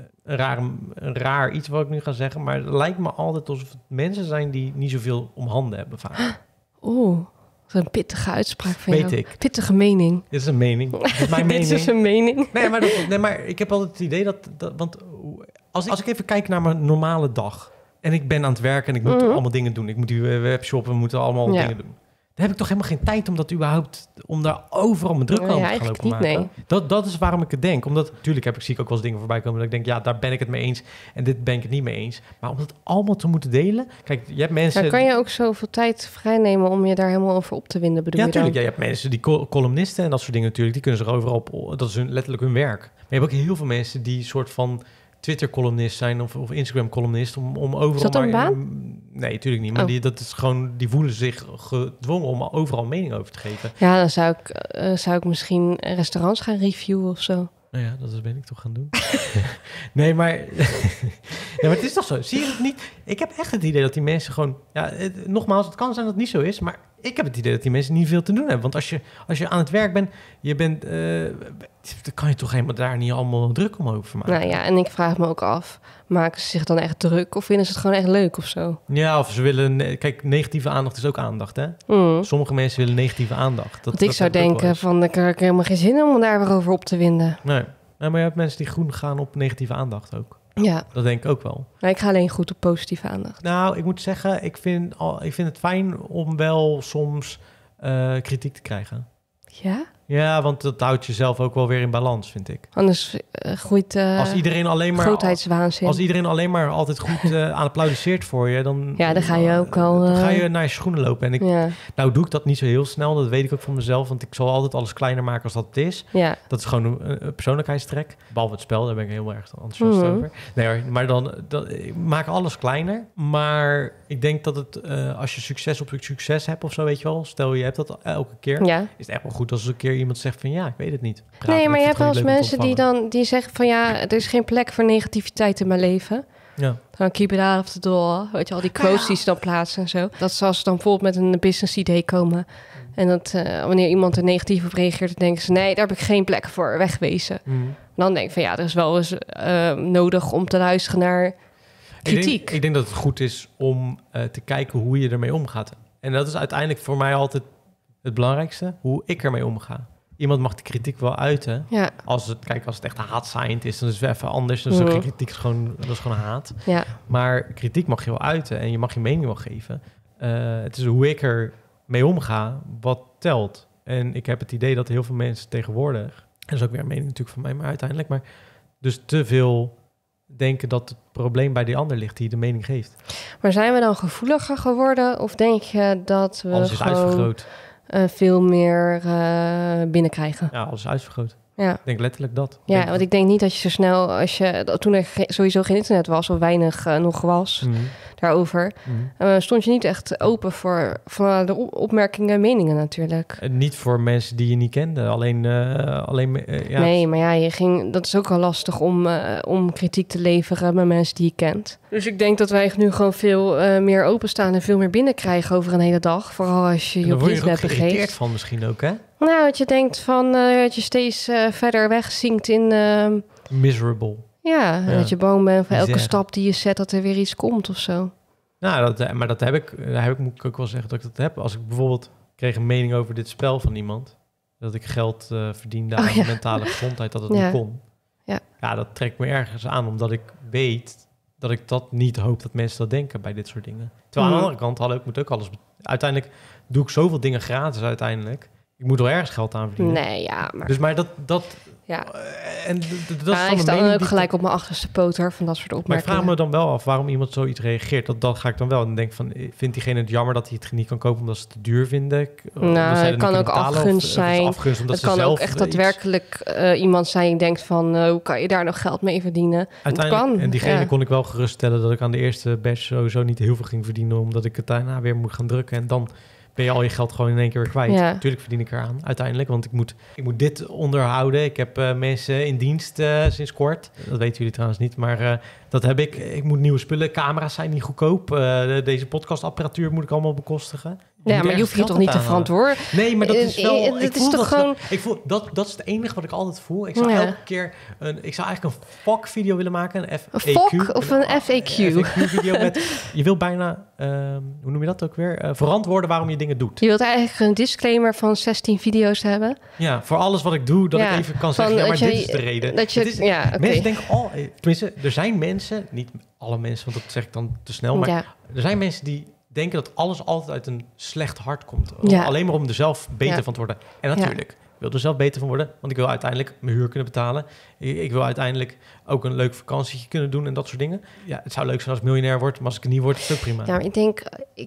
raar iets wat ik nu ga zeggen, maar het lijkt me altijd alsof het mensen zijn die niet zoveel om handen hebben vaak. Oeh. Dat is een pittige uitspraak van jou. Weet ik. Pittige mening. Dit is een mening. Dit is mijn mening. Dit is een mening. Nee, maar ik heb altijd het idee dat want als ik even kijk naar mijn normale dag en ik ben aan het werken en ik moet allemaal dingen doen. Ik moet die webshoppen, we moeten allemaal dingen doen. Dan heb ik toch helemaal geen tijd om daar overal mijn druk aan te gaan lopen maken. Nee. Dat is waarom ik het denk. Omdat, natuurlijk zie ik ook wel eens dingen voorbij komen dat ik denk, daar ben ik het mee eens en dit ben ik het niet mee eens. Maar om dat allemaal te moeten delen, kijk, je hebt mensen... Maar kan je ook zoveel tijd vrijnemen om je daar helemaal over op te winden, bedoel je dan? Ja, natuurlijk. Je hebt mensen die columnisten en dat soort dingen natuurlijk, die kunnen zich overal op, dat is letterlijk hun werk. Maar je hebt ook heel veel mensen die soort van Twitter-columnist zijn of Instagram-columnist om overal... Is dat een baan? Nee, natuurlijk niet. Maar dat is gewoon, die voelen zich gedwongen om overal mening over te geven. Ja, dan zou ik misschien restaurants gaan reviewen of zo. Nou ja, dat ben ik toch gaan doen. Nee, maar het is toch zo. Zie je het niet? Ik heb echt het idee dat die mensen gewoon... Ja, nogmaals, het kan zijn dat het niet zo is, maar ik heb het idee dat die mensen niet veel te doen hebben. Want als je aan het werk bent, dan kan je toch helemaal daar niet allemaal druk om over maken. Nou ja, en ik vraag me ook af, maken ze zich dan echt druk of vinden ze het gewoon echt leuk of zo? Ja, of ze willen... Kijk, negatieve aandacht is ook aandacht, hè? Sommige mensen willen negatieve aandacht. Want ik zou denken van, ik heb helemaal geen zin om daar weer over op te winden. Nee, maar je hebt mensen die groen gaan op negatieve aandacht ook. Ja. Dat denk ik ook wel. Maar ik ga alleen goed op positieve aandacht. Nou, ik moet zeggen, ik vind het fijn om wel soms kritiek te krijgen. Ja? Ja, want dat houdt jezelf ook wel weer in balans, vind ik. Anders groeit als iedereen alleen maar grootheidswaanzin. Als iedereen alleen maar altijd goed aan applaudisseert voor je, dan... Ja, dan ga je ook al... Dan ga je naar je schoenen lopen. En nou doe ik dat niet zo heel snel, dat weet ik ook van mezelf. Want ik zal altijd alles kleiner maken als dat het is. Ja. Dat is gewoon een persoonlijkheidstrek. Behalve het spel, daar ben ik heel erg enthousiast over. Nee hoor, maar dan maak alles kleiner. Maar ik denk dat het, als je succes op succes hebt of zo, weet je wel. Stel je hebt dat elke keer. Ja. Is het echt wel goed als een keer iemand zegt van ja, ik weet het niet. Nee, maar je hebt wel eens mensen die zeggen van ja, er is geen plek voor negativiteit in mijn leven. Ja. Dan keep it out of the door. Weet je, al die quotes die ze dan plaatsen en zo. Dat ze als ze dan bijvoorbeeld met een business idee komen. En dat wanneer iemand er negatief op reageert, dan denken ze nee, daar heb ik geen plek voor, wegwezen. Dan denk ik van ja, er is wel eens nodig om te luisteren naar kritiek. Ik denk dat het goed is om te kijken hoe je ermee omgaat. En dat is uiteindelijk voor mij altijd het belangrijkste, hoe ik ermee omga. Iemand mag de kritiek wel uiten. Ja. Als het echt haatzaaiend is, dan is het even anders. Dus geen kritiek dat is gewoon haat. Ja. Maar kritiek mag je wel uiten en je mag je mening wel geven. Het is hoe ik er mee omga, wat telt. En ik heb het idee dat heel veel mensen tegenwoordig, en dat is ook weer een mening natuurlijk van mij, maar uiteindelijk, maar dus te veel denken dat het probleem bij die ander ligt die de mening geeft. Maar zijn we dan gevoeliger geworden? Of denk je dat we alles is uitvergroot? Veel meer binnenkrijgen. Ja, alles is uitvergroot. Ja. Ik denk letterlijk dat. Ja, want ik denk niet dat je zo snel, toen er sowieso geen internet was of weinig nog was daarover, stond je niet echt open voor de opmerkingen en meningen natuurlijk. Niet voor mensen die je niet kende, alleen ja. Nee, maar ja, dat is ook al lastig om kritiek te leveren met mensen die je kent. Dus ik denk dat wij nu gewoon veel meer openstaan en veel meer binnenkrijgen over een hele dag. Vooral als je op internet begeeft. Daar word je ook geïrriteerd van misschien ook, hè? Nou, dat je denkt van dat je steeds verder wegzinkt in... miserable. Ja, dat je bang bent voor elke stap die je zet dat er weer iets komt of zo. Nou, dat heb ik, moet ik ook wel zeggen dat ik dat heb. Als ik bijvoorbeeld kreeg een mening over dit spel van iemand, dat ik geld verdiende aan mentale gezondheid, dat het niet kon. Ja, dat trekt me ergens aan, omdat ik weet dat ik dat niet hoop dat mensen dat denken bij dit soort dingen. Terwijl aan de andere kant, ik moet ook alles... Uiteindelijk doe ik zoveel dingen gratis uiteindelijk. Ik moet er ergens geld aan verdienen. Nee, ja, maar... Dus maar dat ja. En dat ik sta dan ook gelijk op mijn achterste poot van dat soort opmerkingen. Maar ik vraag me dan wel af waarom iemand zoiets reageert. Dat ga ik dan wel. En denk van, vindt diegene het jammer dat hij het niet kan kopen omdat ze het te duur vinden? Nou, het kan ook afgunst zijn. Het kan ook echt daadwerkelijk iemand zijn die denkt van, hoe kan je daar nog geld mee verdienen? Uiteindelijk, en diegene kon ik wel geruststellen dat ik aan de eerste batch sowieso niet heel veel ging verdienen, omdat ik het daarna weer moet gaan drukken. En dan ben je al je geld gewoon in één keer weer kwijt. Ja. Natuurlijk verdien ik eraan uiteindelijk, want ik moet dit onderhouden. Ik heb mensen in dienst sinds kort. Dat weten jullie trouwens niet, maar dat heb ik. Ik moet nieuwe spullen. Camera's zijn niet goedkoop. Deze podcastapparatuur moet ik allemaal bekostigen. Ja, maar je hoeft je toch niet te verantwoorden? Nee, maar dat is wel... Dat is het enige wat ik altijd voel. Ik zou elke keer... Ik zou eigenlijk een FAQ-video willen maken. Een FAQ of een FAQ? Een FAQ-video met... Je wil bijna... hoe noem je dat ook weer? Verantwoorden waarom je dingen doet. Je wilt eigenlijk een disclaimer van 16 video's hebben. Ja, voor alles wat ik doe, dat ik even kan zeggen... Ja, maar dit is de reden. Mensen denken... Tenminste, er zijn mensen... Niet alle mensen, want dat zeg ik dan te snel. Maar er zijn mensen die... denken dat alles altijd uit een slecht hart komt. Ja. Alleen maar om er zelf beter van te worden. En natuurlijk, ik wil er zelf beter van worden, want ik wil uiteindelijk mijn huur kunnen betalen. Ik wil uiteindelijk ook een leuk vakantietje kunnen doen en dat soort dingen. Ja, het zou leuk zijn als ik miljonair word, maar als ik het niet word, is het ook prima. Ja, maar ik denk...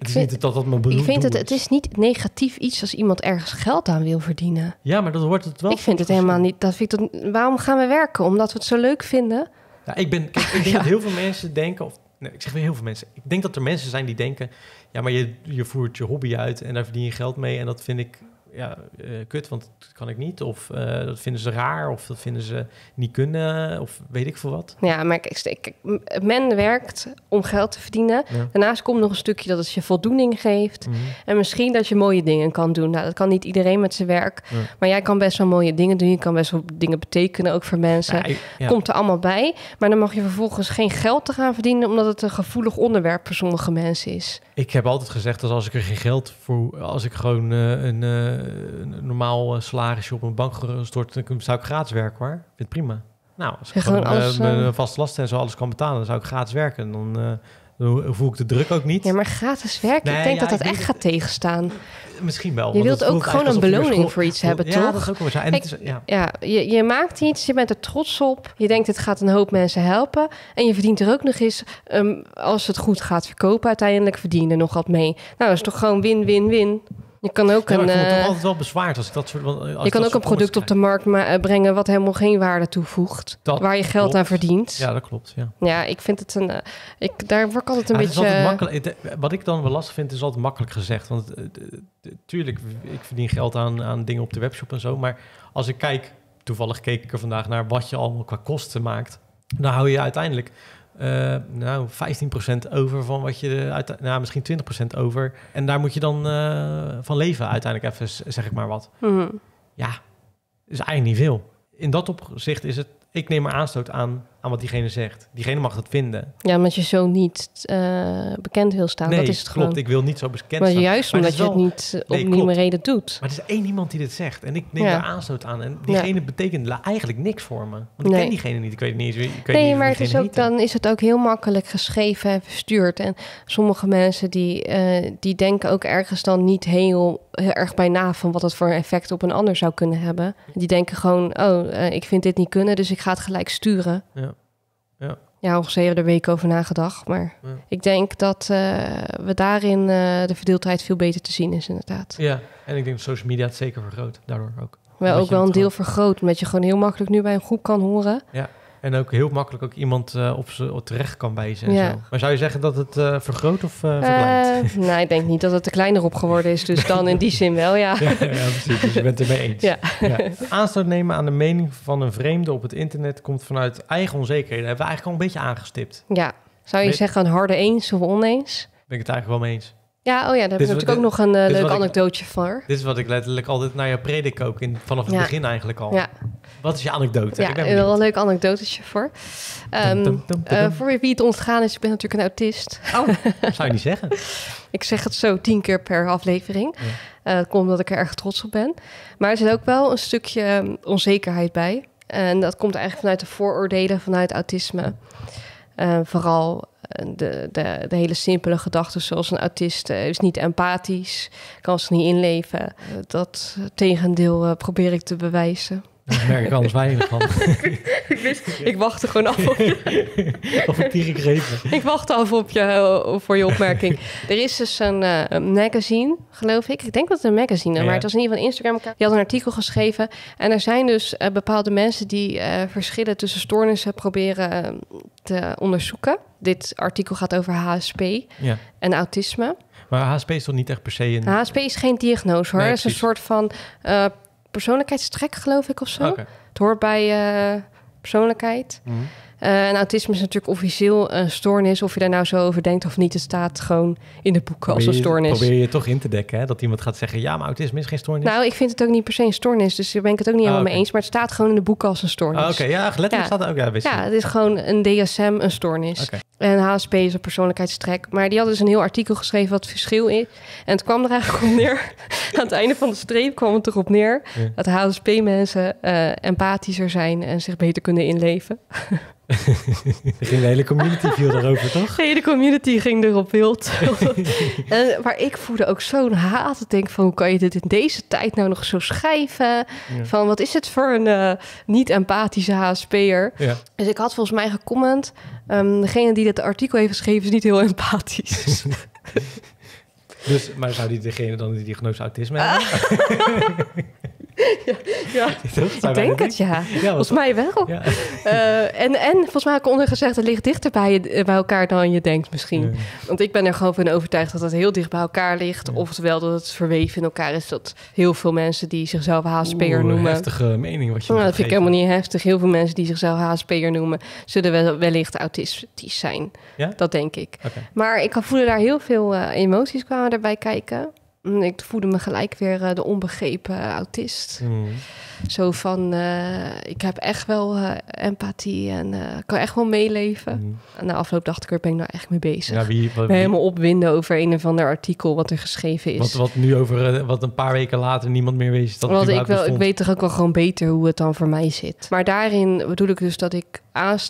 Ik vind het negatief iets als iemand ergens geld aan wil verdienen. Ja, maar dat wordt het wel. Ik vind het helemaal niet... waarom gaan we werken? Omdat we het zo leuk vinden? Ja, ik denk dat heel veel mensen denken... Nee, ik zeg weer heel veel mensen. Ik denk dat er mensen zijn die denken... ja, maar je voert je hobby uit en daar verdien je geld mee... en dat vind ik kut, want dat kan ik niet. Of dat vinden ze raar, of dat vinden ze niet kunnen, of weet ik veel wat. Ja, maar kijk, men werkt om geld te verdienen. Ja. Daarnaast komt nog een stukje dat het je voldoening geeft. Mm-hmm. En misschien dat je mooie dingen kan doen. Nou, dat kan niet iedereen met zijn werk. Ja. Maar jij kan best wel mooie dingen doen. Je kan best wel dingen betekenen, ook voor mensen. Komt er allemaal bij. Maar dan mag je vervolgens geen geld te gaan verdienen, omdat het een gevoelig onderwerp voor sommige mensen is. Ik heb altijd gezegd dat als ik er geen geld voor... Als ik gewoon een normaal salarisje op een bank gestort, dan zou ik gratis werken, hoor. Ik vind het prima. Nou, als ik gewoon mijn vaste lasten en zo alles kan betalen, dan zou ik gratis werken. Dan voel ik de druk ook niet. Ja, maar gratis werken, ik denk dat dat echt gaat tegenstaan. Misschien wel. Je wilt ook gewoon een beloning voor iets hebben, toch? Ja, dat is ook wel zo. En je maakt iets, je bent er trots op. Je denkt, het gaat een hoop mensen helpen. En je verdient er ook nog eens, als het goed gaat verkopen, uiteindelijk verdien je er nog wat mee. Nou, dat is toch gewoon win-win-win. Je kan ook ik vond het toch altijd wel bezwaard als ik dat soort... Je kan ook een product op de markt brengen wat helemaal geen waarde toevoegt. Waar je geld aan verdient. Ja, dat klopt. Ja, ik vind het daar word ik altijd een beetje... Altijd makkelijk, wat ik dan wel lastig vind, is altijd makkelijk gezegd. Want tuurlijk, ik verdien geld aan dingen op de webshop en zo. Maar als ik kijk, toevallig keek ik er vandaag naar wat je allemaal qua kosten maakt. Dan hou je uiteindelijk... 15% over van wat je... misschien 20% over. En daar moet je dan van leven uiteindelijk even, zeg ik maar wat. Mm-hmm. Ja, is eigenlijk niet veel. In dat opzicht is het... Ik neem er aanstoot aan wat diegene zegt. Diegene mag dat vinden. Ja, omdat je zo niet bekend wil staan. Nee, dat is het klopt. gewoon. Ik wil niet zo bekend maar staan. Juist omdat je het niet op nieuwe reden doet. Maar er is één iemand die dit zegt. En ik neem er aanstoot aan. En diegene betekent eigenlijk niks voor me. Want ik ken diegene niet. Ik weet niet eens. Maar het is ook, dan is het ook heel makkelijk geschreven en verstuurd. En sommige mensen die denken ook ergens dan niet heel erg bij na van wat het voor effect op een ander zou kunnen hebben. Die denken gewoon, ik vind dit niet kunnen, dus ik ga het gelijk sturen. Ja, ongeveer hebben er weken over nagedacht. Maar ik denk dat we daarin de verdeeldheid veel beter te zien is, inderdaad. Ja, en ik denk dat social media het zeker vergroot. Daardoor ook. Wel ook wel een deel vergroot, omdat je gewoon heel makkelijk nu bij een groep kan horen. Ja. En ook heel makkelijk ook iemand op terecht kan wijzen. En zo. Maar zou je zeggen dat het vergroot of verkleint? Nou, ik denk niet dat het er kleiner op geworden is. Dus dan in die zin wel, ja. Ja, precies. Dus je bent het ermee eens. Ja. Aanstoot nemen aan de mening van een vreemde op het internet komt vanuit eigen onzekerheden. Dat hebben we eigenlijk al een beetje aangestipt. Ja. Zou je zeggen een harde eens of oneens? Ben ik het eigenlijk wel mee eens. Ja, daar heb ik natuurlijk ook nog een leuk anekdootje voor. Dit is wat ik letterlijk altijd naar jou predik ook, vanaf het begin eigenlijk al. Ja. Wat is je anekdote? Ja, ik heb wel een leuk anecdotetje voor. Voor wie het ontgaan is, ik ben natuurlijk een autist. Oh, zou je niet zeggen. Ik zeg het zo 10 keer per aflevering. Ja. Dat komt omdat ik er erg trots op ben. Maar er zit ook wel een stukje onzekerheid bij. En dat komt eigenlijk vanuit de vooroordelen vanuit autisme. Vooral de hele simpele gedachten zoals een autist is niet empathisch, kan ze niet inleven. Dat tegendeel probeer ik te bewijzen. Daar merk ik anders weinig van. Ik wachtte gewoon af op je. Of ik die gekregen. Ik wacht af voor je opmerking. Er is dus een magazine, geloof ik. Ik denk dat het een magazine, maar het was in ieder geval een Instagram. Die had een artikel geschreven. En er zijn dus bepaalde mensen die verschillen tussen stoornissen proberen te onderzoeken. Dit artikel gaat over HSP en autisme. Maar HSP is toch niet echt per se een... HSP is geen diagnose, hoor. Het is een soort van persoonlijkheidstrek, geloof ik, of zo. Okay. Het hoort bij persoonlijkheid. Mm-hmm. En autisme is natuurlijk officieel een stoornis. Of je daar nou zo over denkt of niet, het staat gewoon in de boeken als een stoornis. Probeer je toch in te dekken, hè? Dat iemand gaat zeggen, ja, maar autisme is geen stoornis. Nou, ik vind het ook niet per se een stoornis, dus daar ben ik het ook niet helemaal mee eens. Maar het staat gewoon in de boeken als een stoornis. Oké, ja, letterlijk staat het ook. Ja, het is gewoon een DSM, een stoornis. Okay. En HSP is een persoonlijkheidstrek. Maar die hadden dus een heel artikel geschreven wat het verschil is. En het kwam er eigenlijk op neer. Aan het einde van de streep kwam het erop neer dat HSP-mensen empathischer zijn en zich beter kunnen inleven. De hele community viel erover, toch? De hele community ging erop wild. Maar ik voelde ook zo'n haat. Ik denk van, hoe kan je dit in deze tijd nou nog zo schrijven? Ja. Van, wat is het voor een niet-empathische HSP'er? Ja. Dus ik had volgens mij gecomment. Degene die dit artikel heeft geschreven is niet heel empathisch. Dus, maar zou degene dan die diagnose autisme hebben? Ja. Ik denk het, ja. Volgens mij wel. Ja. En volgens mij heb ik ondergezegd, het ligt dichter bij elkaar dan je denkt misschien. Ja. Want ik ben er gewoon van overtuigd dat het heel dicht bij elkaar ligt. Ja. Oftewel dat het verweven in elkaar is. Dat heel veel mensen die zichzelf HSP'er noemen. Heftige mening wat je dat vind ik helemaal niet heftig. Heel veel mensen die zichzelf HSP'er noemen, zullen wellicht autistisch zijn. Ja? Dat denk ik. Okay. Maar ik voelde daar heel veel emoties kwamen erbij kijken. Ik voelde me gelijk weer de onbegrepen autist. Zo van, ik heb echt wel empathie en kan echt wel meeleven. En na afloop dacht ik, waar ben ik nou echt mee bezig? Ja, me helemaal opwinden over een of ander artikel wat er geschreven is. Wat nu over, wat een paar weken later niemand meer weet. Dat ik weet toch ook wel gewoon beter hoe het dan voor mij zit. Maar daarin bedoel ik dus dat ik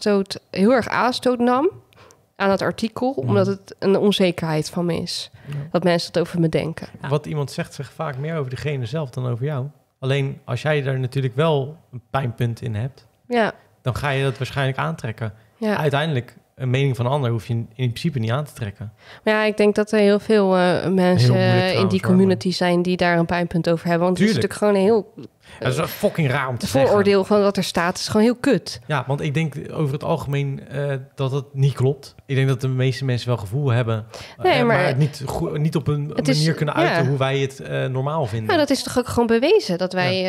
heel erg aanstoot nam aan het artikel, omdat het een onzekerheid van me is. Ja. Dat mensen het over me denken. Wat iemand zegt vaak meer over degene zelf dan over jou. Alleen als jij daar natuurlijk wel een pijnpunt in hebt, dan ga je dat waarschijnlijk aantrekken. Ja. Uiteindelijk, een mening van een ander hoef je in principe niet aan te trekken. Maar ja, ik denk dat er heel veel mensen in die community zijn die daar een pijnpunt over hebben. Want het is natuurlijk gewoon een heel... Dat is fucking raar om te zeggen. Het vooroordeel van wat er staat is gewoon heel kut. Ja, want ik denk over het algemeen dat het niet klopt. Ik denk dat de meeste mensen wel gevoel hebben. Maar het niet op een manier kunnen uiten hoe wij het normaal vinden. Nou, dat is toch ook gewoon bewezen. Dat wij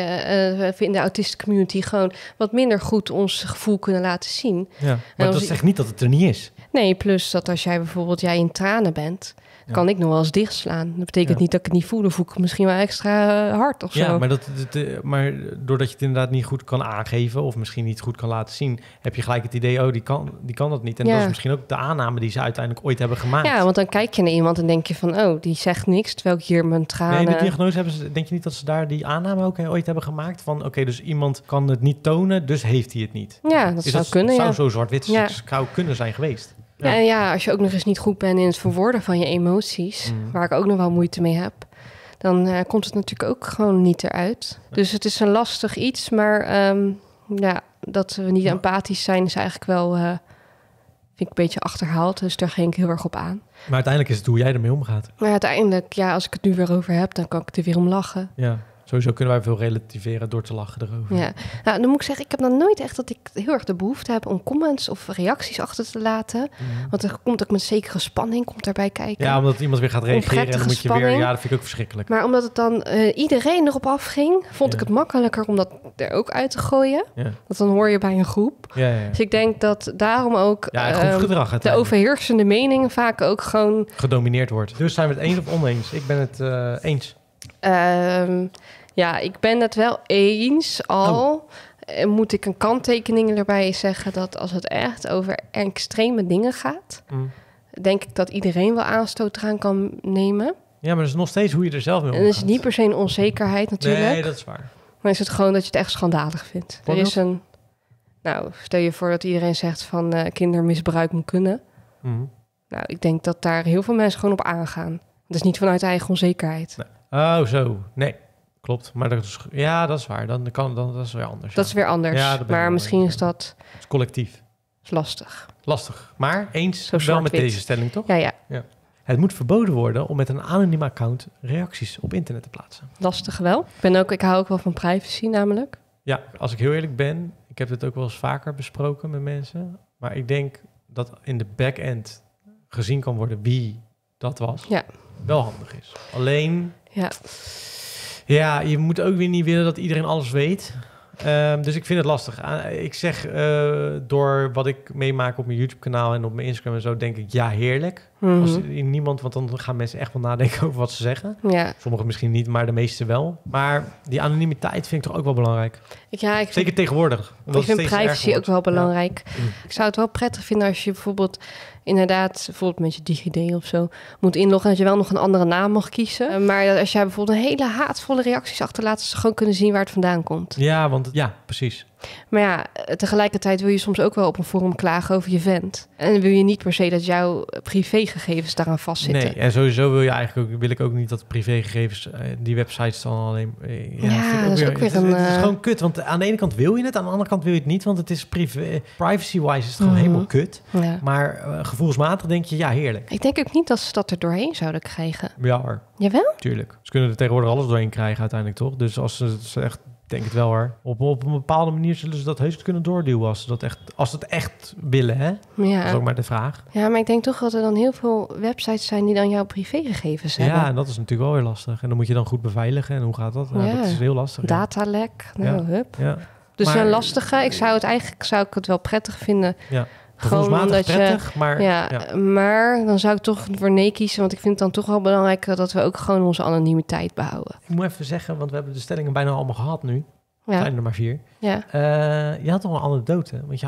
in de autistische community gewoon wat minder goed ons gevoel kunnen laten zien. Ja, maar dat zegt niet dat het er niet is. Nee, plus dat als jij bijvoorbeeld in tranen bent, kan ik nog wel eens dichtslaan. Dat betekent niet dat ik het niet voel. Dan voel ik misschien wel extra hard of zo. Ja, maar doordat je het inderdaad niet goed kan aangeven of misschien niet goed kan laten zien, heb je gelijk het idee, die kan dat niet. En dat is misschien ook de aanname die ze uiteindelijk ooit hebben gemaakt. Ja, want dan kijk je naar iemand en denk je van, die zegt niks, terwijl ik hier mijn tranen... Nee, de diagnose hebben ze, denk je niet dat ze daar die aanname ook ooit hebben gemaakt? Van, oké, dus iemand kan het niet tonen, dus heeft hij het niet. Ja, dat zou kunnen, zou zo zwart-wit zou kunnen zijn geweest. Ja. En als je ook nog eens niet goed bent in het verwoorden van je emoties, waar ik ook nog wel moeite mee heb, dan komt het natuurlijk ook gewoon niet eruit. Dus het is een lastig iets, maar dat we niet empathisch zijn is eigenlijk wel, vind ik een beetje achterhaald. Dus daar ging ik heel erg op aan. Maar uiteindelijk is het hoe jij ermee omgaat. Maar uiteindelijk, als ik het nu weer over heb, dan kan ik er weer om lachen. Ja. Sowieso kunnen wij veel relativeren door te lachen erover. Ja, nou, dan moet ik zeggen, ik heb dan nooit echt dat ik heel erg de behoefte heb om comments of reacties achter te laten. Want er komt ook met zekere spanning daarbij kijken. Ja, omdat iemand weer gaat reageren en dan moet je weer... Ja, dat vind ik ook verschrikkelijk. Maar omdat het dan iedereen erop afging, vond ik het makkelijker om dat er ook uit te gooien. Ja. Want dan hoor je bij een groep. Ja. Dus ik denk dat daarom ook de overheersende mening vaak ook gewoon... gedomineerd wordt. Dus zijn we het eens of oneens? Ik ben het eens. Ik ben het wel eens al. Moet ik een kanttekening erbij zeggen dat als het echt over extreme dingen gaat, denk ik dat iedereen wel aanstoot eraan kan nemen. Ja, maar dat is nog steeds hoe je er zelf mee omgaat. En dat is niet per se een onzekerheid natuurlijk. Nee, dat is waar. Maar is het gewoon dat je het echt schandalig vindt. Er is een... Nou, stel je voor dat iedereen zegt van kindermisbruik moet kunnen. Nou, ik denk dat daar heel veel mensen gewoon op aangaan. Dat is niet vanuit eigen onzekerheid. Nee. Oh, zo. Nee, klopt. Maar dat is waar. Dan dat is weer anders. Dat is weer anders. Ja, maar misschien is dat... Het is collectief. Is lastig. Lastig. Maar eens wel met deze stelling, toch? Ja. Het moet verboden worden om met een anoniem account reacties op internet te plaatsen. Lastig wel. Ik hou ook wel van privacy namelijk. Ja, als ik heel eerlijk ben, ik heb dit ook wel eens vaker besproken met mensen. Maar ik denk dat in de back-end gezien kan worden wie dat was. Ja. Wel handig is. Alleen... Ja, je moet ook weer niet willen dat iedereen alles weet. Dus ik vind het lastig. Ik zeg, door wat ik meemaak op mijn YouTube-kanaal en op mijn Instagram en zo, denk ik, heerlijk. Als niemand, want dan gaan mensen echt wel nadenken over wat ze zeggen. Ja. Sommigen misschien niet, maar de meeste wel. Maar die anonimiteit vind ik toch ook wel belangrijk. Zeker tegenwoordig. Ik vind privacy ook wel belangrijk. Ja. Ik zou het wel prettig vinden als je bijvoorbeeld met je DigiD of zo moet inloggen, dat je wel nog een andere naam mag kiezen. Maar als jij bijvoorbeeld een hele haatvolle reacties achterlaat, dat ze gewoon kunnen zien waar het vandaan komt. Ja, precies. Maar tegelijkertijd wil je soms ook wel op een forum klagen over je vent. En dan wil je niet per se dat jouw privégegevens daaraan vastzitten. Nee, en sowieso wil ik ook niet dat privégegevens, die websites dan alleen... dat is ook weer een... Het is gewoon kut, want aan de ene kant wil je het, aan de andere kant wil je het niet, want het is privacy-wise is het gewoon helemaal kut. Ja. Maar gevoelsmatig denk je, heerlijk. Ik denk ook niet dat ze dat er doorheen zouden krijgen. Ja hoor. Jawel? Tuurlijk. Ze kunnen er tegenwoordig alles doorheen krijgen uiteindelijk, toch? Dus als ze echt denk het wel hoor. Op een bepaalde manier zullen ze dat heus kunnen doorduwen als ze het echt willen, hè? Ja. Dat is ook maar de vraag. Ja, maar ik denk toch dat er dan heel veel websites zijn die dan jouw privégegevens hebben. Ja, en dat is natuurlijk wel weer lastig. En dan moet je dan goed beveiligen. En hoe gaat dat? Nou, dat is heel lastig. Datalek, hup. Ja. Dus maar, een lastige. Ik zou het wel prettig vinden. Ja. Gewoon omdat prettig, maar... maar dan zou ik toch voor nee kiezen. Want ik vind het dan toch wel belangrijk dat we ook gewoon onze anonimiteit behouden. Ik moet even zeggen, want we hebben de stellingen bijna allemaal gehad nu. Ja. Zijn er maar 4. Ja. Je had toch een anekdote? Want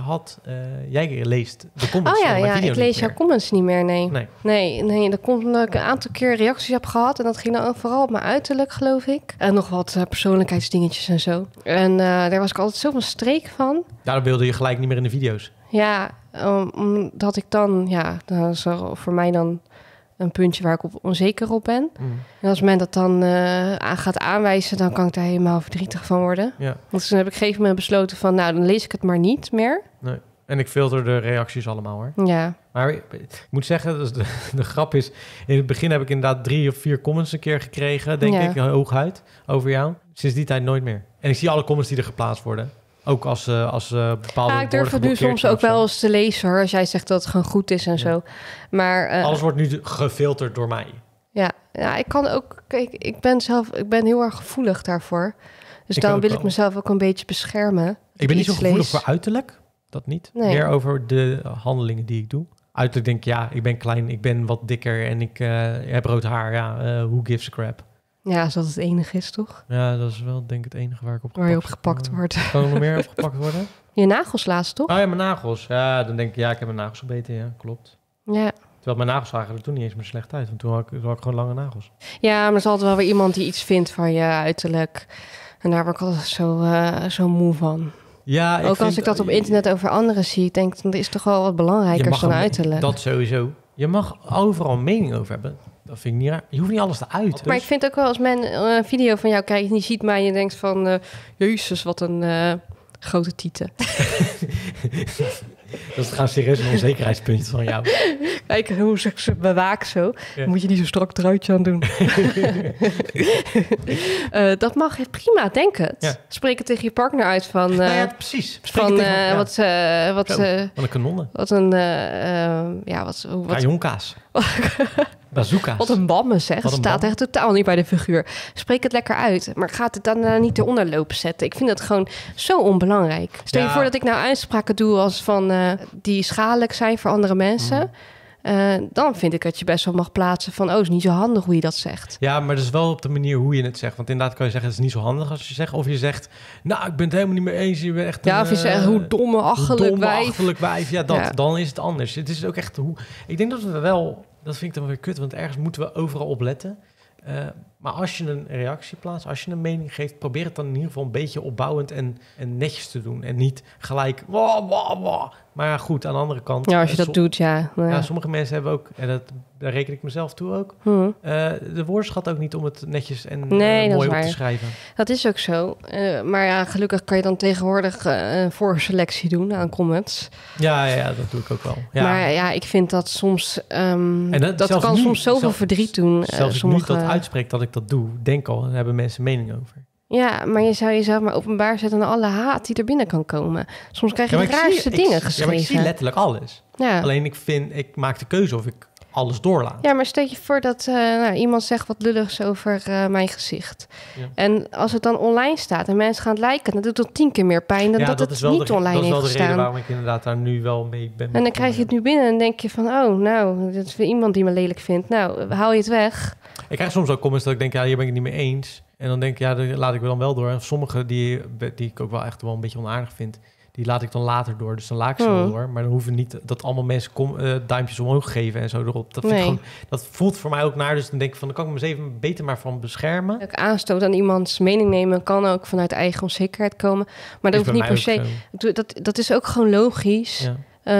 jij leest de comments van mijn video ik lees jouw comments niet meer, nee. Dat komt omdat ik een aantal keer reacties heb gehad. En dat ging dan vooral op mijn uiterlijk, geloof ik. En nog wat persoonlijkheidsdingetjes en zo. En daar was ik altijd zo van streek van. Daarom wilde je gelijk niet meer in de video's. Ja, omdat ik dan... Ja, dat is voor mij dan een puntje waar ik onzeker op ben. En als men dat dan gaat aanwijzen, dan kan ik daar helemaal verdrietig van worden. Ja. Dus toen heb ik op een gegeven moment besloten van, nou, dan lees ik het maar niet meer. Nee. En ik filter de reacties allemaal, hoor. Ja. Maar ik moet zeggen, dus de grap is... In het begin heb ik inderdaad 3 of 4 comments een keer gekregen, denk ik, hooguit, over jou. Sinds die tijd nooit meer. En ik zie alle comments die er geplaatst worden. Ook als bepaalde... Ja, ik durf het nu soms ook wel eens te lezen, hoor. Als jij zegt dat het gewoon goed is en zo. Maar... alles wordt nu gefilterd door mij. Ja, ik kan ook... Kijk, ik ben heel erg gevoelig daarvoor. Dus dan wil ik mezelf ook een beetje beschermen. Ik ben niet zo gevoelig voor uiterlijk. Dat niet. Nee. Meer over de handelingen die ik doe. Uiterlijk denk ik, ik ben klein, ik ben wat dikker en ik heb rood haar. Ja, who gives a crap? Ja, als dat het enige is, toch? Ja, dat is wel denk ik het enige waar ik op gepakt wordt. Kan er nog meer opgepakt worden? Je nagels laatst, toch? Oh ja, mijn nagels. Ja, dan denk ik, ik heb mijn nagels gebeten. Ja, klopt. Ja. Terwijl mijn nagels zagen er toen niet eens meer slecht uit. Want toen had ik gewoon lange nagels. Ja, maar er is altijd wel weer iemand die iets vindt van je uiterlijk. En daar word ik altijd zo moe van. Ja, ook als ik dat op internet over anderen zie, denk ik, dat is toch wel wat belangrijker dan uiterlijk. Dat sowieso. Je mag overal een mening over hebben. Dat vind ik niet raar. Je hoeft niet alles te uiten. Dus. Maar ik vind ook wel als men een video van jou kijkt en je ziet mij en je denkt van... Jezus, wat een grote tieten. Dat is gaan serieus een onzekerheidspunt van jou. Kijk hoe ik ze bewaak zo. Ja. Moet je niet zo strak truitje aan doen. Dat mag prima, denk het. Ja. Spreek het tegen je partner uit van... precies. Van wat een kanonnen. Wat een... Kajonkaas. Bazooka's. Wat een bammen, zeg. Het staat echt totaal niet bij de figuur. Spreek het lekker uit. Maar gaat het dan niet eronder lopen zetten? Ik vind het gewoon zo onbelangrijk. Stel je voor dat ik nou uitspraken doe als van... die schadelijk zijn voor andere mensen... dan vind ik dat je best wel mag plaatsen van... is niet zo handig hoe je dat zegt. Ja, maar dat is wel op de manier hoe je het zegt. Want inderdaad kan je zeggen, het is niet zo handig als je zegt. Of je zegt, nou, ik ben het helemaal niet mee eens. Je bent echt of je zegt, hoe domme, achterlijk wijf. Ja, dan is het anders. Het is ook echt hoe... Ik denk dat we wel... Dat vind ik dan weer kut, want ergens moeten we overal op letten. Maar als je een reactie plaatst, als je een mening geeft... probeer het dan in ieder geval een beetje opbouwend en netjes te doen. En niet gelijk... Maar ja, goed, aan de andere kant... Ja, als je dat doet, ja. Ja, sommige mensen hebben ook... En daar reken ik mezelf toe ook. De woordenschat ook niet om het netjes en mooi op te schrijven. Dat is ook zo. Maar ja, gelukkig kan je dan tegenwoordig een voorselectie doen aan comments. Ja, dat doe ik ook wel. Ja. Maar ja, ik vind dat soms... dat kan soms zoveel verdriet doen. Zelfs nu dat uitspreekt dat ik dat doe, denk al, daar hebben mensen mening over. Ja, maar je zou jezelf maar openbaar zetten aan alle haat die er binnen kan komen. Soms krijg je de raarste dingen geschreven. Ja, maar ik zie letterlijk alles. Ja. Alleen ik maak de keuze of ik alles doorlaat. Ja, maar stel je voor dat iemand zegt wat lulligs over mijn gezicht. Ja. En als het dan online staat en mensen gaan liken, dan doet het 10 keer meer pijn dan dat het niet online heeft gestaan. Dat is wel de reden waarom ik inderdaad daar nu wel mee ben. En dan krijg je het nu binnen en denk je van, dit is weer iemand die me lelijk vindt. Nou, haal je het weg. Ik krijg soms ook comments dat ik denk, hier ben ik het niet mee eens. En dan denk ik, dat laat ik dan wel door. En sommige die ik ook wel echt wel een beetje onaardig vind, die laat ik dan later door. Dus dan laat ik ze wel door. Maar dan hoeven niet dat allemaal mensen duimpjes omhoog geven en zo erop. Dat, dat voelt voor mij ook naar. Dus dan denk ik van, dan kan ik me eens even beter maar van beschermen. Ook aanstoot aan iemands mening nemen kan ook vanuit eigen onzekerheid komen. Maar dat hoeft niet per se. Dat is ook gewoon logisch. Ja.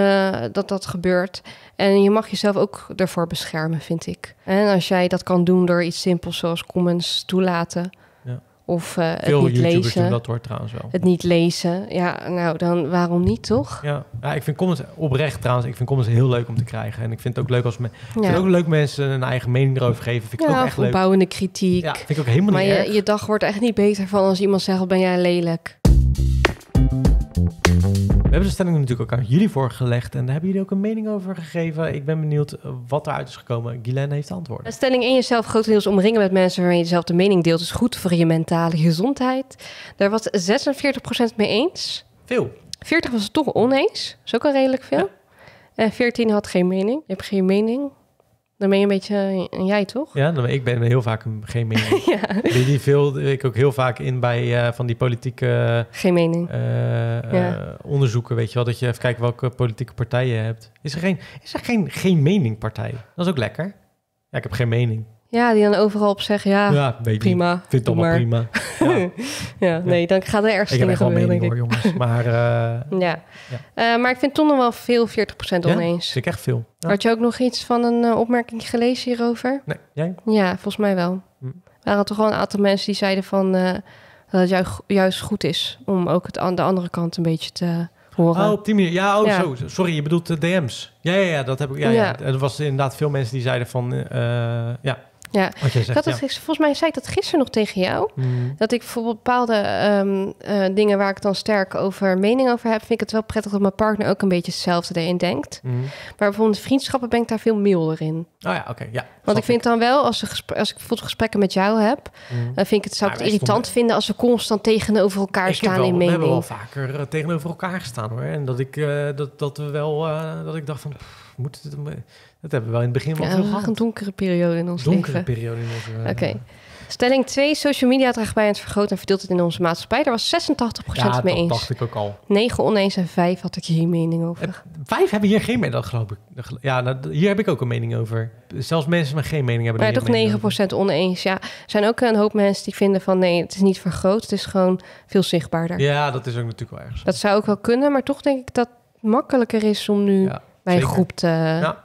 Dat gebeurt. En je mag jezelf ook ervoor beschermen, vind ik. En als jij dat kan doen door iets simpels zoals comments toelaten... Ja. Of het Veel niet YouTubers lezen. doen dat hoor trouwens wel. Het niet lezen. Ja, nou dan waarom niet, toch? Ja, ik vind comments oprecht trouwens. Ik vind comments heel leuk om te krijgen. En ik vind het ook leuk als mensen een eigen mening erover geven. Vind ik ook echt leuk. Opbouwende kritiek. Ja, vind ik ook helemaal niet erg. Maar je dag wordt echt niet beter van als iemand zegt, ben jij lelijk? We hebben de stelling natuurlijk ook aan jullie voorgelegd. En daar hebben jullie ook een mening over gegeven. Ik ben benieuwd wat eruit is gekomen. Guylaine heeft antwoorden. Stelling 1, jezelf grotendeels omringen met mensen waarmee je dezelfde mening deelt, is goed voor je mentale gezondheid. Daar was 46% mee eens. Veel. 40 was het toch oneens. Dat is ook al redelijk veel. Ja. En 14 had geen mening. Je hebt geen mening. Dan ben je een beetje jij, toch? Ja, ik ben heel vaak geen mening. Ja. Die vul ik ook heel vaak in bij van die politieke... Geen mening. Onderzoeken, weet je wel. Dat je even kijkt welke politieke partij je hebt. Is er geen meningpartij? Dat is ook lekker. Ja, ik heb geen mening. Ja, die dan overal op zeggen, ja prima. Ik vind het allemaal prima. Ja. Nee, dan gaat er ergens dingen gebeuren, denk ik. Hoor, jongens. Maar, maar ik vind toch nog wel veel 40% oneens. Vind ik echt veel. Ja. Had je ook nog iets van een opmerking gelezen hierover? Nee, jij? Ja, volgens mij wel. Er waren toch wel een aantal mensen die zeiden van dat het juist goed is om ook de andere kant een beetje te horen. Oh, op die manier. Ja, zo. Sorry, je bedoelt de DM's. Ja, dat heb ik. Ja. Er was inderdaad veel mensen die zeiden van, wat jij zegt, volgens mij zei ik dat gisteren nog tegen jou. Dat ik bijvoorbeeld bepaalde dingen waar ik dan sterk over mening over heb, vind ik het wel prettig dat mijn partner ook een beetje hetzelfde erin denkt. Maar bijvoorbeeld vriendschappen ben ik daar veel milder in. Oh ja, oké. Ja. Want ik vind dan wel, als ik bijvoorbeeld gesprekken met jou heb, dan zou ik het irritant vinden als we constant tegenover elkaar staan in mening. We hebben wel vaker tegenover elkaar gestaan hoor. En dat ik dacht van, dat hebben we wel in het begin wel veel gehad. Een donkere periode in ons leven. Periode in ons leven. Oké. Stelling 2. Social media draagt bij aan het vergroten en verdeelt het in onze maatschappij. Daar was 86% mee eens. Dat dacht ik ook al. 9 oneens en 5 had ik hier mening over. 5 hebben hier geen mening, dat geloof ik. Ja, hier heb ik ook een mening over. Zelfs mensen met geen mening hebben maar toch 9% oneens. Ja, er zijn ook een hoop mensen die vinden van nee, het is niet vergroot. Het is gewoon veel zichtbaarder. Ja, dat is ook natuurlijk wel erg zo. Dat zou ook wel kunnen, maar toch denk ik dat het makkelijker is om nu bij een groep te... Ja.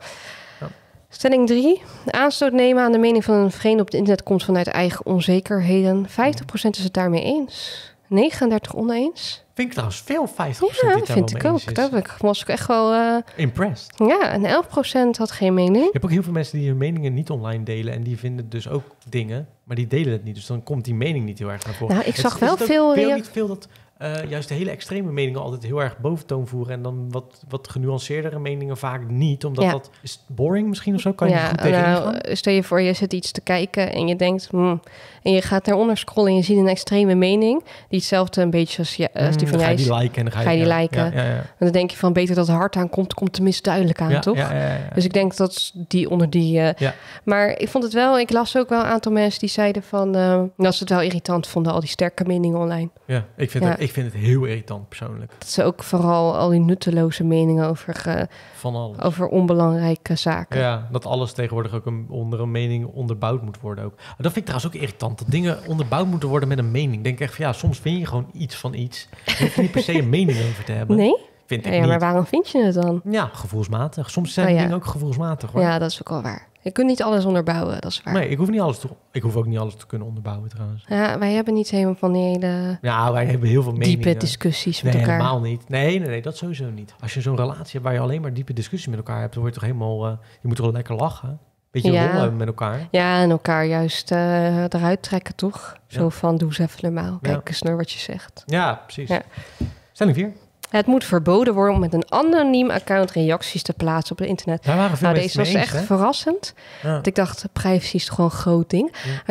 Stelling 3. Aanstoot nemen aan de mening van een vreemde op het internet komt vanuit eigen onzekerheden. 50% is het daarmee eens. 39 oneens. Vind ik trouwens veel, 50%. Ja, vind ik ook. Daar was ik echt wel... impressed. Ja, en 11% had geen mening. Je hebt ook heel veel mensen die hun meningen niet online delen. En die vinden dus ook dingen, maar die delen het niet. Dus dan komt die mening niet heel erg naar voren. Nou, ik zag wel veel... niet veel dat... juist de hele extreme meningen altijd heel erg boventoon voeren. En dan wat genuanceerdere meningen vaak niet. Omdat dat... Is boring misschien of zo? Kan je niet goed tegen ingaan? Stel je voor, je zit iets te kijken en je denkt... en je gaat daaronder scrollen en je ziet een extreme mening... die hetzelfde een beetje als die van jij is. Ga je die liken. En dan ga je die liken. Ja. En dan denk je van beter dat het hard aankomt... komt tenminste duidelijk aan, toch? Ja. Dus ik denk dat die onder die... Maar ik vond het wel... Ik las ook wel een aantal mensen die zeiden van... dat ze het wel irritant vonden, al die sterke meningen online. Ja, ik vind het heel irritant persoonlijk. Dat ze ook vooral al die nutteloze meningen van alles. Over onbelangrijke zaken. Ja, dat alles tegenwoordig ook onder een mening onderbouwd moet worden ook. Maar dat vind ik trouwens ook irritant, dat dingen onderbouwd moeten worden met een mening. Ik denk echt van soms vind je gewoon iets van iets. Je hoeft niet per se een mening over te hebben. Nee? Vind ik niet. Maar waarom vind je het dan? Ja, gevoelsmatig. Soms zijn dingen ook gevoelsmatig hoor. Ja, dat is ook wel waar. Je kunt niet alles onderbouwen, dat is waar. Nee, ik hoef ook niet alles te kunnen onderbouwen trouwens. Ja, wij hebben niet helemaal van die hele... Ja, wij hebben heel veel meningen. Diepe discussies met elkaar. Nee, helemaal niet. Nee, dat sowieso niet. Als je zo'n relatie hebt waar je alleen maar diepe discussies met elkaar hebt, dan word je toch helemaal... je moet toch wel lekker lachen? Beetje rollen hebben met elkaar. Ja, en elkaar juist eruit trekken, toch? Zo van, doe eens even normaal. Kijk eens naar wat je zegt. Ja, precies. Ja. Stelling 4. Het moet verboden worden om met een anoniem account reacties te plaatsen op het internet. Daar waren veel deze was echt verrassend. Ja. Want ik dacht, privacy is toch gewoon een groot ding. Ja. Maar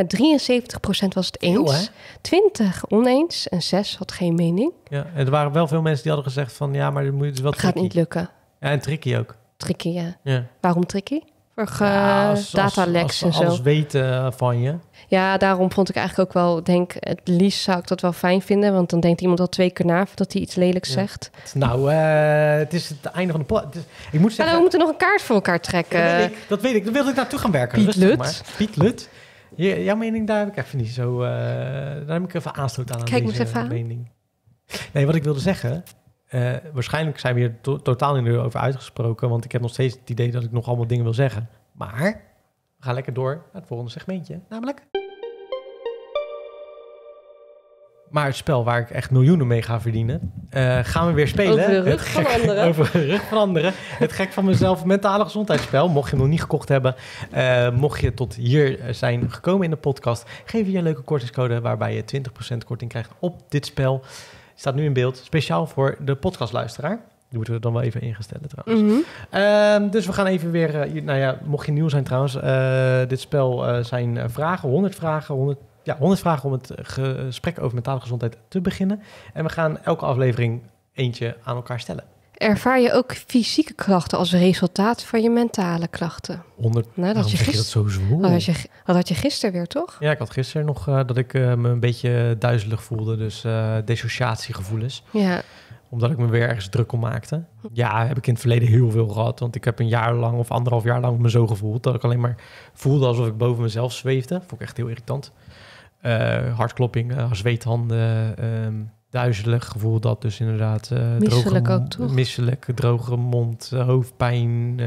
73% was het eens. 20 oneens en 6 had geen mening. Ja, en er waren wel veel mensen die hadden gezegd van... ja, maar dat moet dus wel tricky. Gaat niet lukken. Ja, en tricky ook. Tricky, ja. Waarom tricky? Voor dataleks en zo. Alles weten van je. Ja, daarom vond ik eigenlijk ook wel... het liefst zou ik dat wel fijn vinden. Want dan denkt iemand al 2 keer na... dat hij iets lelijks zegt. Nou, het is het einde van de podcast. Ik moet zeggen... we moeten nog een kaart voor elkaar trekken. Dat weet ik. Dan wilde ik naartoe gaan werken. Piet Lut. Piet Lut. Jouw mening, daar heb ik even niet zo... daar heb ik even aanstoot aan. Kijk eens even aan. Mening. Nee, wat ik wilde zeggen... waarschijnlijk zijn we hier totaal niet over uitgesproken... want ik heb nog steeds het idee dat ik nog allemaal dingen wil zeggen. Maar we gaan lekker door naar het volgende segmentje. Namelijk... Maar het spel waar ik echt miljoenen mee ga verdienen, gaan we weer spelen. Over de rug van anderen. Over de rug van anderen. Het gek van mezelf, mentale gezondheidsspel. Mocht je hem nog niet gekocht hebben, mocht je tot hier zijn gekomen in de podcast, geef je een leuke kortingscode waarbij je 20% korting krijgt op dit spel. Staat nu in beeld, speciaal voor de podcastluisteraar. Die moeten we dan wel even ingestellen trouwens. Mm-hmm. Dus we gaan even weer, mocht je nieuw zijn trouwens, dit spel zijn vragen, 100 vragen, 100 vragen om het gesprek over mentale gezondheid te beginnen. En we gaan elke aflevering eentje aan elkaar stellen. Ervaar je ook fysieke klachten als resultaat van je mentale klachten? 100, Nou, waarom zeg je dat zo zwoel? Dat had je gisteren weer, toch? Ja, ik had gisteren nog dat ik me een beetje duizelig voelde. Dus dissociatiegevoelens. Ja. Omdat ik me weer ergens druk om maakte. Ja, heb ik in het verleden heel veel gehad. Want ik heb een jaar lang of 1,5 jaar lang me zo gevoeld. Dat ik alleen maar voelde alsof ik boven mezelf zweefde. Vond ik echt heel irritant. Hartklopping, zweethanden, duizelig gevoel. Dat dus inderdaad. Misselijk ook, toch? Misselijk, droge mond, hoofdpijn,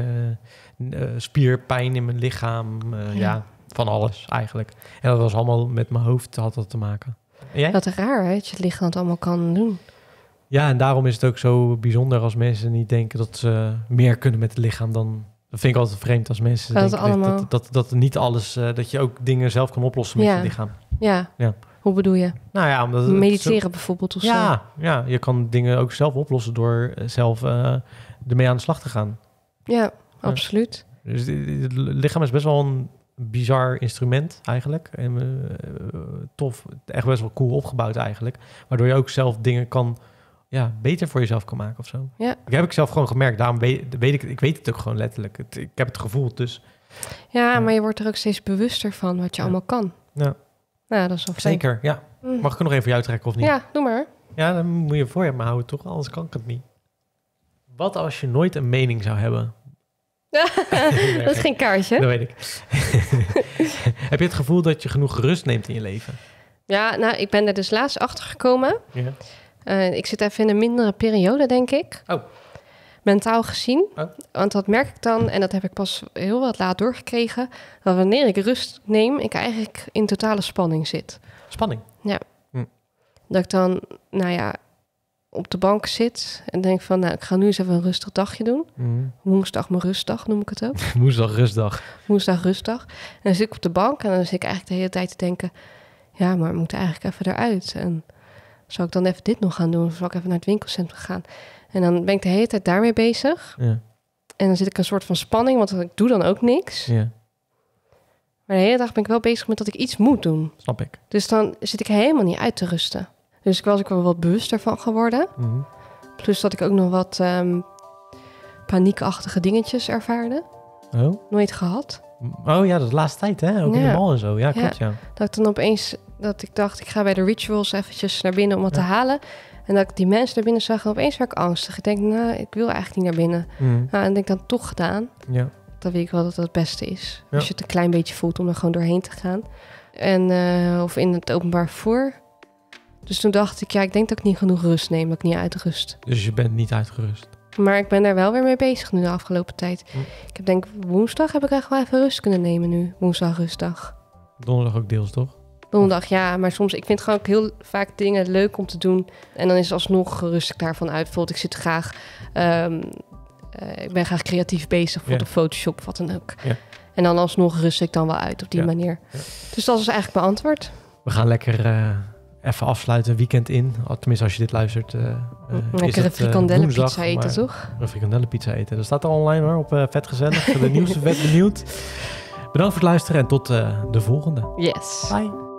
spierpijn in mijn lichaam. Ja, van alles eigenlijk. En dat was allemaal met mijn hoofd had dat te maken. En jij? Wat raar, hè? Dat je het lichaam het allemaal kan doen. Ja, en daarom is het ook zo bijzonder als mensen niet denken dat ze meer kunnen met het lichaam dan... Dat vind ik altijd vreemd als mensen denken dat niet alles... dat je ook dingen zelf kan oplossen met je lichaam. Ja. Hoe bedoel je? Nou ja, omdat mediteren bijvoorbeeld of zo. Ja, je kan dingen ook zelf oplossen door zelf ermee aan de slag te gaan. Ja, absoluut. Dus het lichaam is best wel een bizar instrument eigenlijk. En tof, echt best wel cool opgebouwd eigenlijk. Waardoor je ook zelf dingen kan... beter voor jezelf kan maken of zo. Ja. Dat heb ik zelf gewoon gemerkt. Daarom weet ik weet het ook gewoon letterlijk. Ik heb het gevoeld, dus... Ja, maar je wordt er ook steeds bewuster van wat je allemaal kan. Ja. Nou, dat is wel fijn. Zeker, ja. Mag ik er nog even voor jou trekken of niet? Ja, doe maar. Ja, dan moet je voor je me houden, toch? Anders kan ik het niet. Wat als je nooit een mening zou hebben? Dat is geen kaartje. Dat weet ik. Heb je het gevoel dat je genoeg rust neemt in je leven? Ja, nou, ik ben er dus laatst achter gekomen. Ja. Ik zit even in een mindere periode, denk ik. Oh. Mentaal gezien. Oh. Want dat merk ik dan, en dat heb ik pas heel wat laat doorgekregen, dat wanneer ik rust neem, ik eigenlijk in totale spanning zit. Spanning? Ja. Dat ik dan, op de bank zit en denk van, ik ga nu eens even een rustig dagje doen. Woensdag mijn rustdag, noem ik het ook. Woensdag rustdag. Woensdag rustdag. En dan zit ik op de bank en dan zit ik eigenlijk de hele tijd te denken, ja, maar we moeten eigenlijk even eruit. En zal ik dan even dit nog gaan doen? Of zal ik even naar het winkelcentrum gaan? En dan ben ik de hele tijd daarmee bezig. Ja. En dan zit ik een soort van spanning, want ik doe dan ook niks. Ja. Maar de hele dag ben ik wel bezig met dat ik iets moet doen. Snap ik. Dus dan zit ik helemaal niet uit te rusten. Dus ik was ook wel wat bewuster van geworden. Mm-hmm. Plus dat ik ook nog wat paniekachtige dingetjes ervaarde. Oh? Nooit gehad. Oh ja, dat is de laatste tijd, hè? Ook in de mall en zo. Ja, klopt, ja. Dat ik dan opeens, dat ik dacht, ik ga bij de Rituals eventjes naar binnen om wat te halen. En dat ik die mensen naar binnen zag en opeens werd ik angstig. Ik denk, ik wil eigenlijk niet naar binnen. Nou, en denk dan toch gedaan. Ja. Dan weet ik wel dat dat het beste is. Ja. Als je het een klein beetje voelt om er gewoon doorheen te gaan. En, of in het openbaar vervoer. Dus toen dacht ik, ik denk dat ik niet genoeg rust neem, dat ik niet uitrust. Dus je bent niet uitgerust? Maar ik ben daar wel weer mee bezig nu de afgelopen tijd. Ik heb denk woensdag heb ik echt wel even rust kunnen nemen nu. Woensdag rustdag. Donderdag ook deels, toch? Donderdag, ja. Maar soms, ik vind gewoon ook heel vaak dingen leuk om te doen. En dan is alsnog rust ik daarvan uit. Bijvoorbeeld, ik zit graag... ik ben graag creatief bezig voor de Photoshop, wat dan ook. Ja. En dan alsnog rust ik dan wel uit op die manier. Ja. Dus dat is eigenlijk mijn antwoord. We gaan lekker even afsluiten, weekend in. Tenminste, als je dit luistert. Lekker een frikandellenpizza eten, toch? Een frikandellenpizza eten. Dat staat er online hoor, op Vet Gezellig. De nieuwste Vet Benieuwd. Bedankt voor het luisteren en tot de volgende. Yes. Bye.